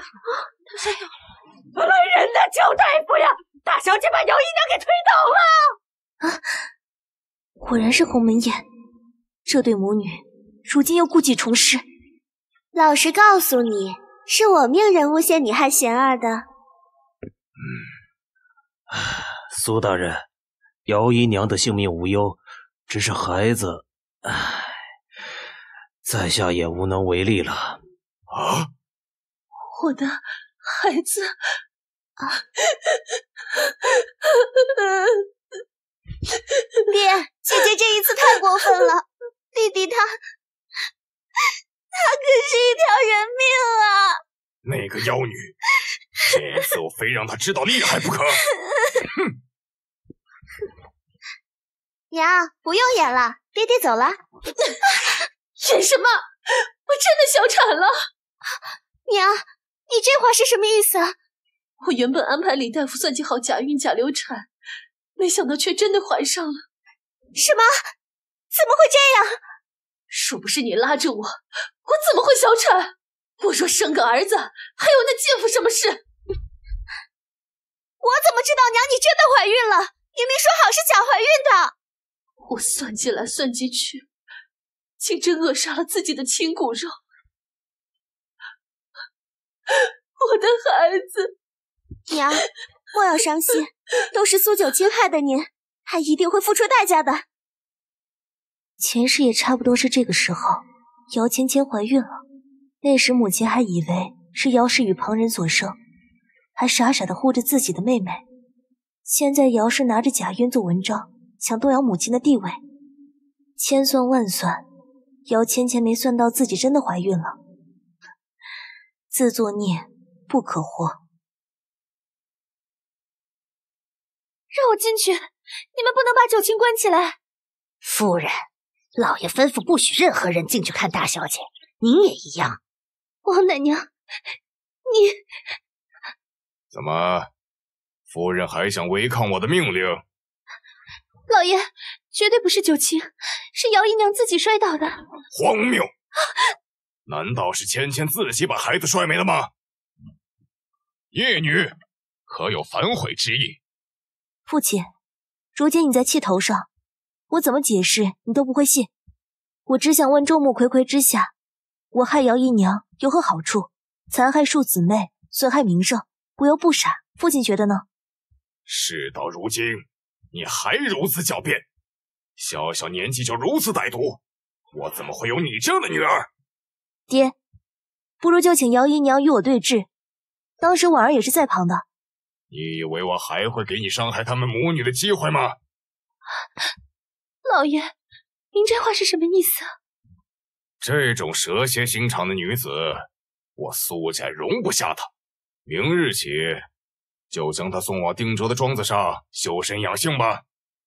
来人呐！叫大夫呀！大小姐把姚姨娘给推倒了！ 啊！果然是鸿门宴，这对母女如今又故技重施。 老实告诉你，是我命人诬陷你和贤儿的。 苏大人，姚姨娘的性命无忧，只是孩子，在下也无能为力了。 啊！ 我的孩子啊！ 爹，姐姐这一次太过分了，弟弟他可是一条人命啊！ 那个妖女，这次我非让她知道厉害不可！哼！ 娘，不用演了，爹爹走了。 演什么？我真的小产了！ 娘，你这话是什么意思？ 我原本安排李大夫算计好假孕假流产，没想到却真的怀上了。 什么？怎么会这样？ 若不是你拉着我怎么会小产？我若生个儿子，还有那姐夫什么事？我怎么知道娘你真的怀孕了？明明说好是假怀孕的。 我算计来算计去，竟真扼杀了自己的亲骨肉。我的孩子。 娘，莫要伤心，都是苏九清害的您，她一定会付出代价的。 前世也差不多是这个时候，姚芊芊怀孕了。那时母亲还以为是姚氏与旁人所生，还傻傻地护着自己的妹妹。现在姚氏拿着假孕做文章，想动摇母亲的地位。千算万算，姚芊芊没算到自己真的怀孕了。自作孽不可活。 让我进去！你们不能把九清关起来。 夫人，老爷吩咐不许任何人进去看大小姐，您也一样。 王奶娘，你怎么，夫人还想违抗我的命令？ 老爷，绝对不是九清，是姚姨娘自己摔倒的。 荒谬！难道是芊芊自己把孩子摔没了吗？叶女，可有反悔之意？ 父亲，如今你在气头上，我怎么解释你都不会信。我只想问众目睽睽之下，我害姚姨娘有何好处？残害庶姊妹，损害名声，不由不傻。父亲觉得呢？ 事到如今，你还如此狡辩，小小年纪就如此歹毒，我怎么会有你这样的女儿？ 爹，不如就请姚姨娘与我对质。当时婉儿也是在旁的。 你以为我还会给你伤害他们母女的机会吗？ 老爷，您这话是什么意思？ 这种蛇蝎心肠的女子，我苏家容不下她。明日起，就将她送往定州的庄子上修身养性吧。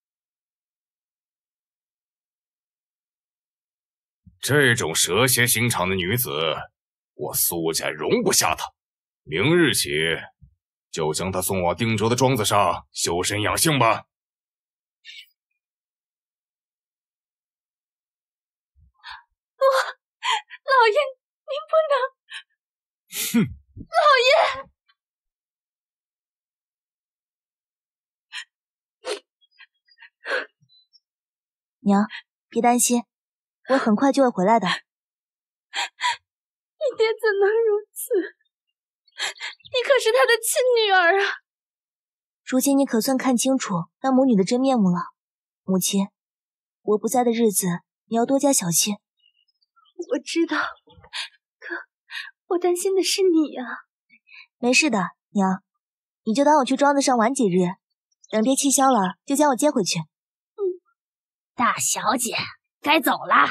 这种蛇蝎心肠的女子，我苏家容不下她。明日起，就将她送往定州的庄子上修身养性吧。 老爷，您不能！哼！老爷，娘，别担心，我很快就会回来的。 你爹怎能如此？你可是他的亲女儿啊！ 如今你可算看清楚那母女的真面目了。母亲，我不在的日子，你要多加小心。 我知道，可我担心的是你呀。 没事的，娘，你就当我去庄子上玩几日，等爹气消了，就将我接回去。 大小姐，该走了。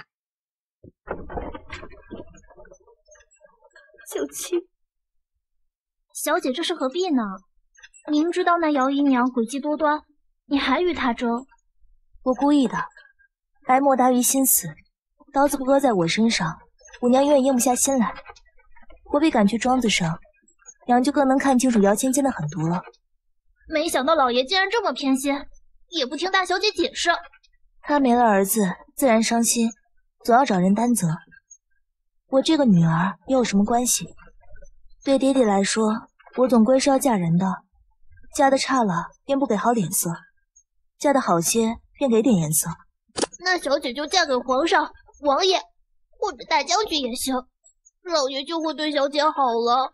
九清， 小姐这是何必呢？明知道那姚姨娘诡计多端，你还与她争？ 我故意的，白莫大于心死。刀子不搁在我身上，我娘永远硬不下心来。我被赶去庄子上，娘就更能看清楚姚芊芊的狠毒了。 没想到老爷竟然这么偏心，也不听大小姐解释。 他没了儿子，自然伤心，总要找人担责。我这个女儿又有什么关系？对爹爹来说，我总归是要嫁人的，嫁得差了便不给好脸色，嫁得好些便给点颜色。 那小姐就嫁给皇上、王爷或者大将军也行，老爷就会对小姐好了。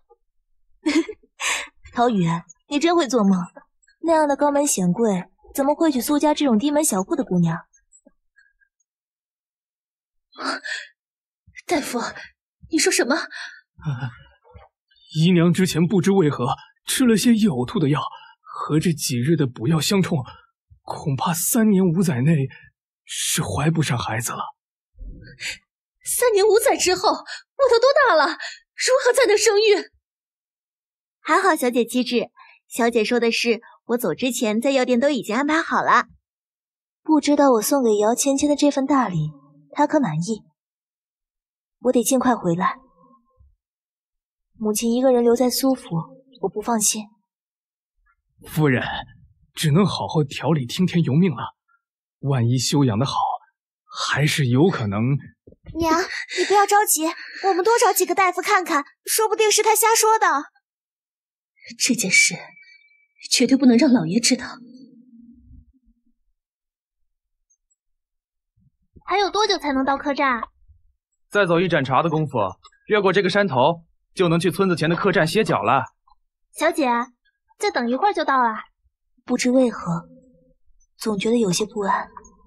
陶宇，你真会做梦，那样的高门显贵怎么会娶苏家这种低门小户的姑娘？ 大夫，你说什么？ 姨娘之前不知为何吃了些有吐的药，和这几日的补药相冲，恐怕3年5载内是怀不上孩子了。 3年5载之后，我都多大了？如何才能生育？ 还好小姐机智，小姐说的是我走之前在药店都已经安排好了。 不知道我送给姚芊芊的这份大礼，她可满意？我得尽快回来。母亲一个人留在苏府，我不放心。 夫人，只能好好调理听天由命了。万一休养的好，还是有可能。 娘，你不要着急，我们多找几个大夫看看，说不定是他瞎说的。 这件事绝对不能让老爷知道。 还有多久才能到客栈？ 再走一盏茶的功夫，越过这个山头，就能去村子前的客栈歇脚了。 小姐，再等一会儿就到了。 不知为何，总觉得有些不安。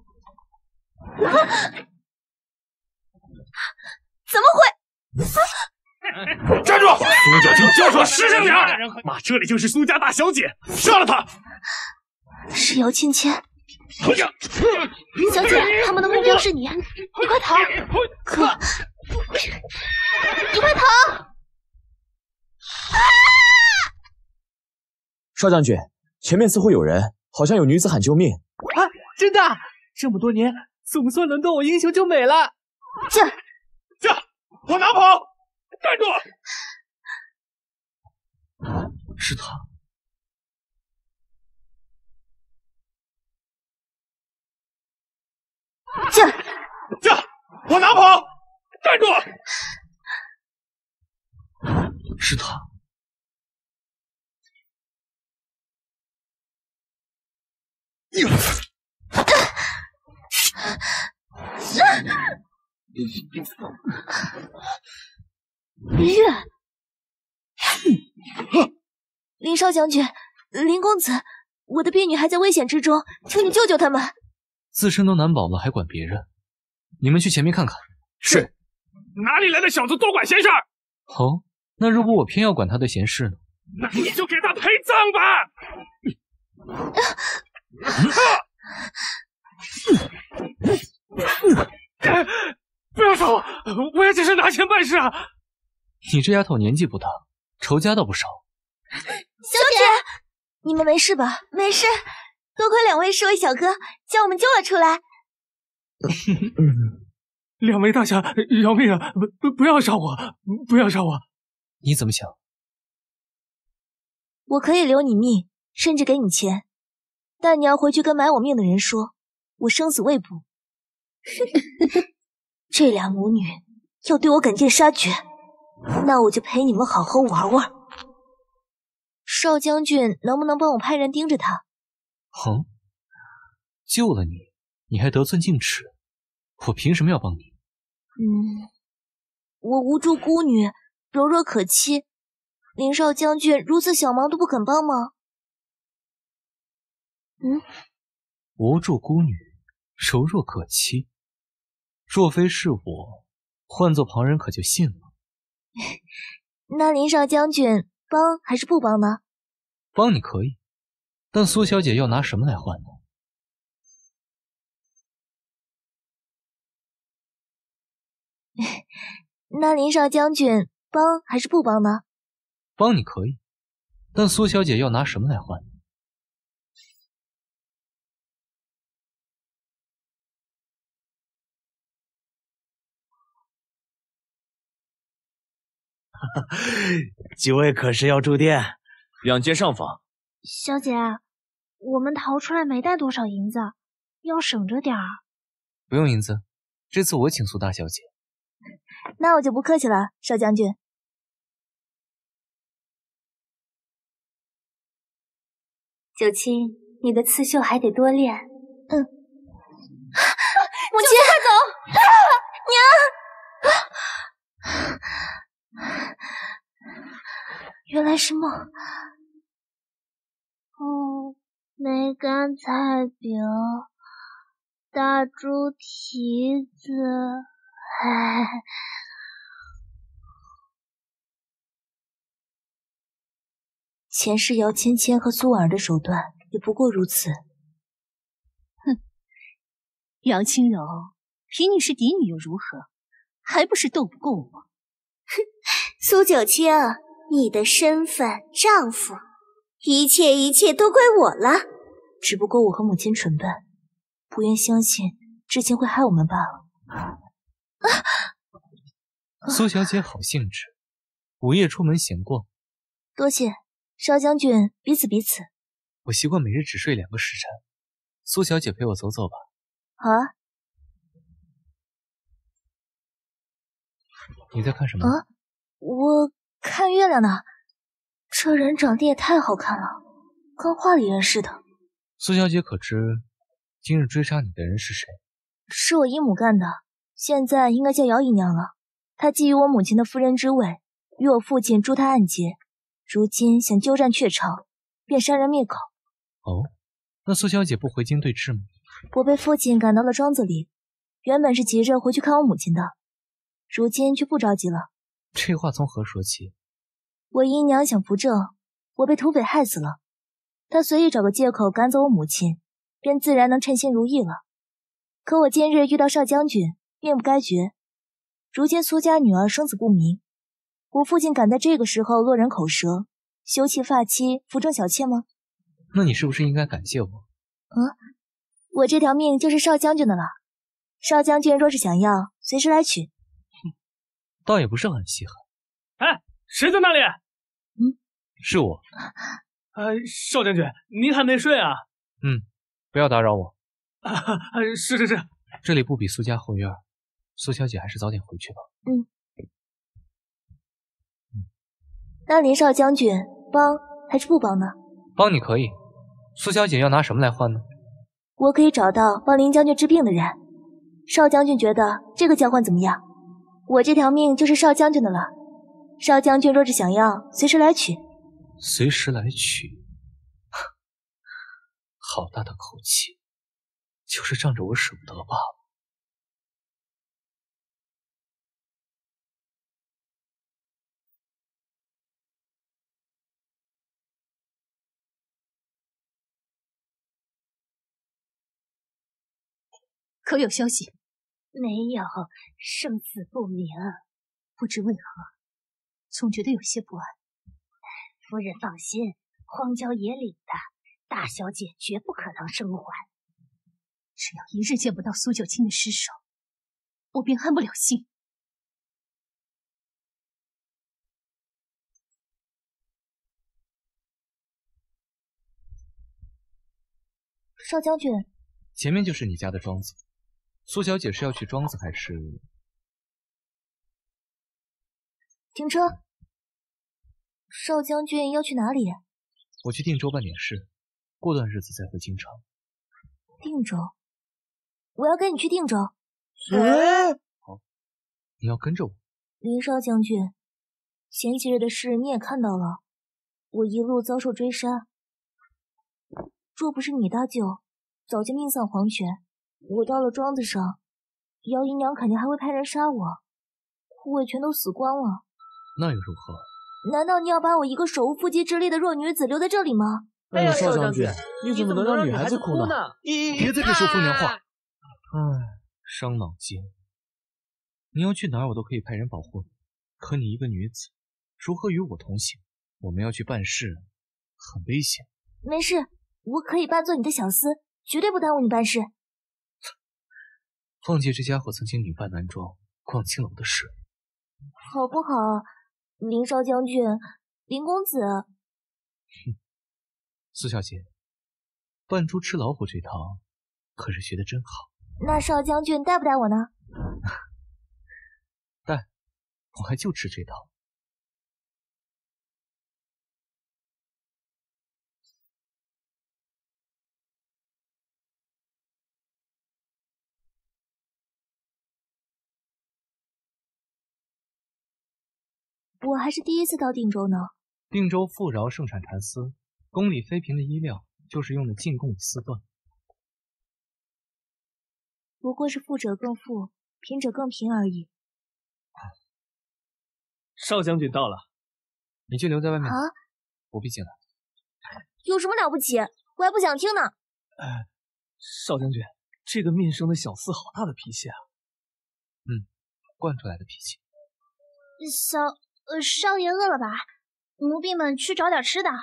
怎么会？ 站住！苏小青交出实情点！妈，这里就是苏家大小姐，杀了她！ 是姚芊芊。 小姐，他们的目标是你，你快逃！ 可， 你快逃！ 少将军，前面似乎有人，好像有女子喊救命。 啊，真的！这么多年，总算轮到我英雄救美了。 这，往哪跑？站住！ 是他。 这，往哪跑？站住！ 是他。 林少将军，林公子，我的婢女还在危险之中，求你救救他们。 自身都难保了，还管别人？你们去前面看看。 是。哪里来的小子多管闲事？ 哦，那如果我偏要管他的闲事呢？ 那你就给他陪葬吧！不要杀我！我也只是拿钱办事啊！ 你这丫头年纪不大，仇家倒不少。 小姐， 你们没事吧？ 没事，多亏两位侍卫小哥将我们救了出来。 两位大侠，饶命啊！不要杀我！不要杀我！ 你怎么想？ 我可以留你命，甚至给你钱，但你要回去跟买我命的人说，我生死未卜。这俩母女要对我赶尽杀绝，那我就陪你们好好玩玩。少将军能不能帮我派人盯着他？ 哼，救了你，你还得寸进尺，我凭什么要帮你？ 我无助孤女，柔弱可欺，林少将军如此小忙都不肯帮忙。 无助孤女，柔弱可欺，若非是我，换做旁人可就信了。 那林少将军帮还是不帮呢？ 帮你可以，但苏小姐要拿什么来换呢？ 那林少将军帮还是不帮呢？ 帮你可以，但苏小姐要拿什么来换呢？ 几位可是要住店？ 两间上房。 小姐，我们逃出来没带多少银子，要省着点儿。 不用银子，这次我请苏大小姐。 那我就不客气了，少将军。 九卿，你的刺绣还得多练。 母亲， 快走！ 娘，原来是梦。 梅干菜饼，大猪蹄子， 前世姚芊芊和苏婉儿的手段也不过如此。 姚青柔，凭你是嫡女又如何？还不是斗不过我？ 苏九卿，你的身份、丈夫，一切都归我了。 只不过我和母亲蠢笨，不愿相信知青会害我们罢了。 苏小姐好兴致，午夜出门闲逛。 多谢少将军，彼此。 我习惯每日只睡2个时辰。苏小姐陪我走走吧。 好啊。 你在看什么？ 啊，我看月亮呢。这人长得也太好看了，跟画里人似的。 苏小姐可知今日追杀你的人是谁？ 是我姨母干的，现在应该叫姚姨娘了。她觊觎我母亲的夫人之位，与我父亲诛她暗结，如今想鸠占鹊巢，便杀人灭口。 哦，那苏小姐不回京对峙吗？ 我被父亲赶到了庄子里，原本是急着回去看我母亲的，如今却不着急了。 这话从何说起？ 我姨娘想扶正，我被土匪害死了，她随意找个借口赶走我母亲，便自然能称心如意了。可我今日遇到邵将军，命不该绝。如今苏家女儿生死不明，我父亲敢在这个时候落人口舌，休弃发妻，扶正小妾吗？ 那你是不是应该感谢我？ 我这条命就是邵将军的了。邵将军若是想要，随时来取。 倒也不是很稀罕。 哎，谁在那里？ 是我。 邵将军，您还没睡啊？ 不要打扰我。 是。 这里不比苏家后院，苏小姐还是早点回去吧。 那林少将军帮还是不帮呢？ 帮你可以，苏小姐要拿什么来换呢？ 我可以找到帮林将军治病的人。邵将军觉得这个交换怎么样？我这条命就是邵将军的了。邵将军若是想要，随时来取。 随时来取？好大的口气，就是仗着我舍不得罢了。 可有消息？ 没有，生死不明。 不知为何，总觉得有些不安。 夫人放心，荒郊野岭的，大小姐绝不可能生还。 只要一日见不到苏九卿的尸首，我便安不了心。 邵将军， 前面就是你家的庄子。苏小姐是要去庄子还是？ 停车。邵将军要去哪里？ 我去定州办点事，过段日子再回京城。 定州？我要跟你去定州。 好，你要跟着我。 林少将军，前几日的事你也看到了，我一路遭受追杀，若不是你搭救，早就命丧黄泉。我到了庄子上，姚姨娘肯定还会派人杀我，我也全都死光了。 那又如何？ 难道你要把我一个手无缚鸡之力的弱女子留在这里吗？ 哎呀，邵将军，你怎么能让女孩子哭呢？ 别在这说风凉话。伤脑筋。你要去哪儿，我都可以派人保护你。可你一个女子，如何与我同行？我们要去办事，很危险。 没事，我可以扮作你的小厮，绝对不耽误你办事。 况且这家伙曾经女扮男装，逛青楼的事， 好不好？林少将军，林公子。 苏小姐，扮猪吃老虎这套，可是学得真好。 那少将军带不带我呢？ 带，我还就吃这套。 我还是第一次到定州呢。 定州富饶，盛产蚕丝，宫里妃嫔的衣料就是用的进贡的丝缎。 不过是富者更富，贫者更贫而已。 邵将军到了， 你就留在外面， 啊， 不必进来。 有什么了不起？我还不想听呢。 邵将军，这个面生的小厮好大的脾气啊！ 惯出来的脾气。 少爷饿了吧？奴婢们去找点吃的。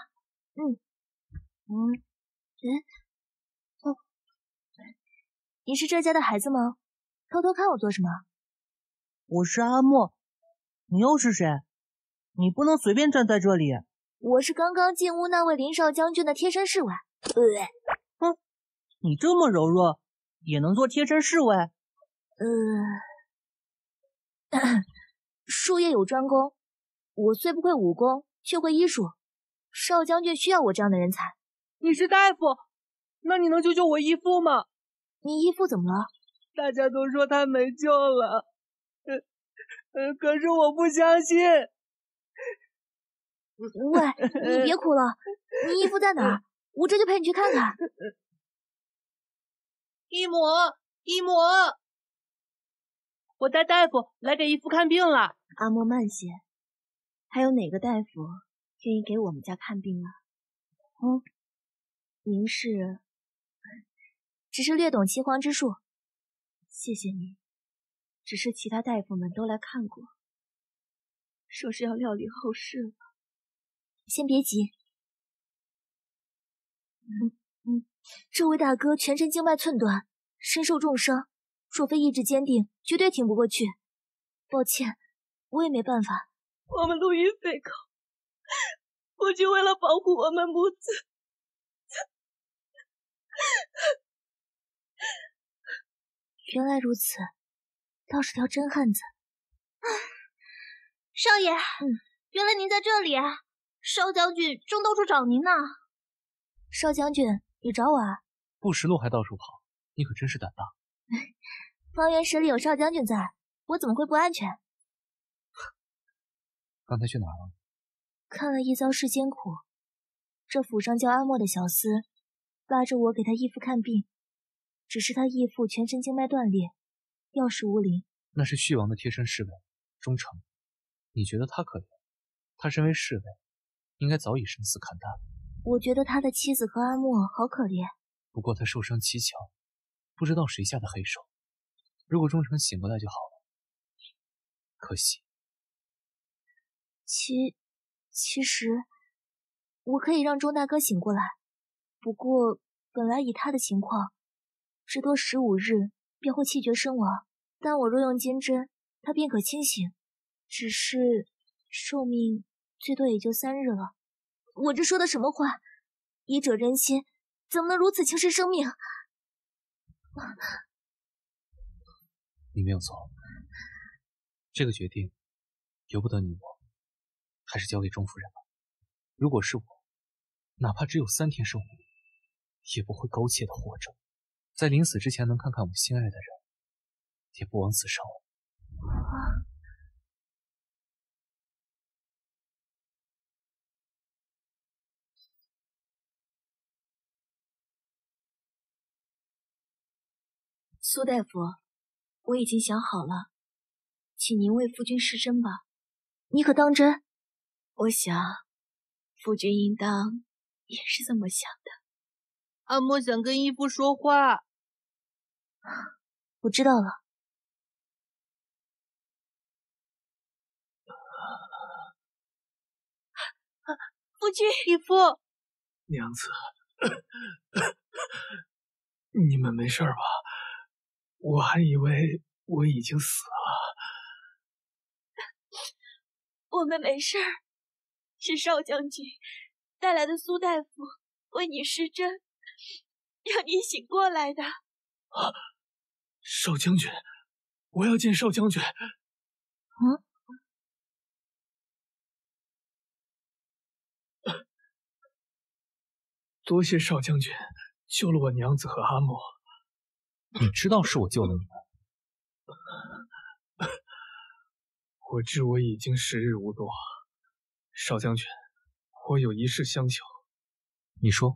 你是这家的孩子吗？偷偷看我做什么？ 我是阿莫，你又是谁？你不能随便站在这里。 我是刚刚进屋那位林少将军的贴身侍卫， 你这么柔弱，也能做贴身侍卫？ 术业有专攻，我虽不会武功，却会医术。少将军需要我这样的人才。 你是大夫，那你能救救我义父吗？ 你义父怎么了？ 大家都说他没救了，可是我不相信。 喂，你别哭了，你义父在哪儿？我这就陪你去看看。 义母，我带大夫来给义父看病了。 阿莫慢些，还有哪个大夫愿意给我们家看病啊？您是？ 只是略懂岐黄之术。 谢谢你。只是其他大夫们都来看过，说是要料理后事了。 先别急。这位大哥全身经脉寸断，身受重伤，若非意志坚定，绝对挺不过去。抱歉，我也没办法。 我们路遇匪寇，父亲为了保护我们母子， 原来如此，倒是条真汉子。 少爷，原来您在这里啊！少将军正到处找您呢。 少将军，你找我啊？ 不识路还到处跑，你可真是胆大。 方圆10里有少将军在，我怎么会不安全？ 刚才去哪儿了？ 看了一遭世间苦，这府上叫阿莫的小厮拉着我给他义父看病，只是他义父全身经脉断裂，药石无灵。 那是旭王的贴身侍卫忠诚，你觉得他可怜？他身为侍卫，应该早已生死看淡。 我觉得他的妻子和阿莫好可怜。 不过他受伤蹊跷，不知道谁下的黑手。如果忠诚醒过来就好了，可惜。 其实我可以让钟大哥醒过来，不过本来以他的情况，至多15日便会气绝身亡。但我若用金针，他便可清醒，只是寿命最多也就3日了。我这说的什么话？医者仁心，怎么能如此轻视生命？ 你没有错，这个决定由不得你我，还是交给钟夫人吧。如果是我，哪怕只有3天寿命，也不会苟且的活着，在临死之前能看看我心爱的人，也不枉此生了。 苏大夫，我已经想好了，请您为夫君施针吧。 你可当真？ 我想，夫君应当也是这么想的。 阿莫想跟义父说话。 我知道了。 夫君， 义父， 娘子，你们没事吧？我还以为我已经死了。 我们没事儿，是少将军带来的苏大夫为你施针，让你醒过来的。 少将军，我要见少将军。多谢少将军救了我娘子和阿莫。 你知道是我救了你们。 我知我已经时日无多，少将军，我有一事相求。 你说。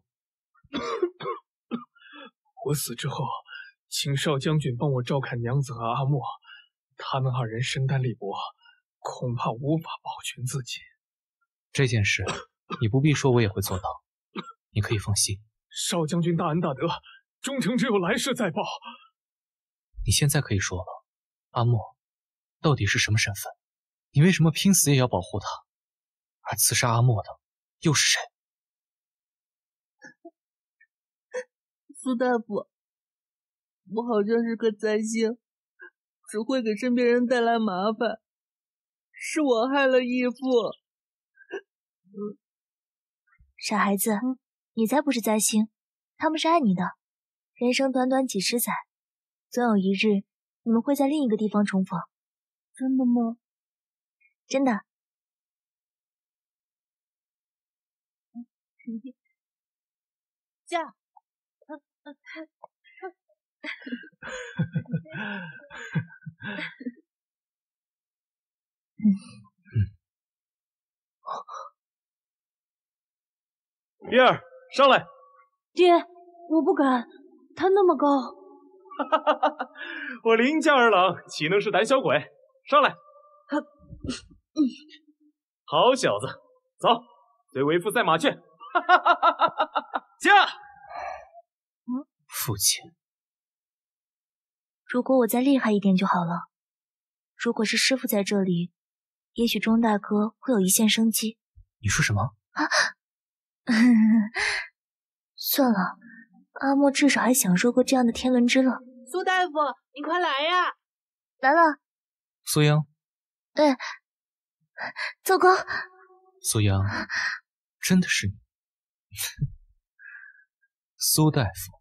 我死之后，请少将军帮我照看娘子和阿莫，他们2人身单力薄，恐怕无法保全自己。 这件事你不必说，我也会做到，你可以放心。 少将军大恩大德，忠诚只有来世再报。 你现在可以说了，阿莫到底是什么身份？你为什么拼死也要保护他？而刺杀阿莫的又是谁？ 苏大夫，我好像是个灾星，只会给身边人带来麻烦，是我害了义父。 傻孩子，你才不是灾星， 他们是爱你的。人生短短几十载，总有一日你们会在另一个地方重逢。 真的吗？ 真的。 驾。 月儿，上来。 爹，我不敢，他那么高。 我凌驾而郎，岂能是胆小鬼？上来。好小子，走，随为父赛马去。驾。 父亲， 如果我再厉害一点就好了。如果是师父在这里，也许钟大哥会有一线生机。 你说什么？ 啊！算了，阿莫至少还享受过这样的天伦之乐。 苏大夫，你快来呀！ 来了。 苏央。 对。糟糕。 苏央，真的是你。苏大夫，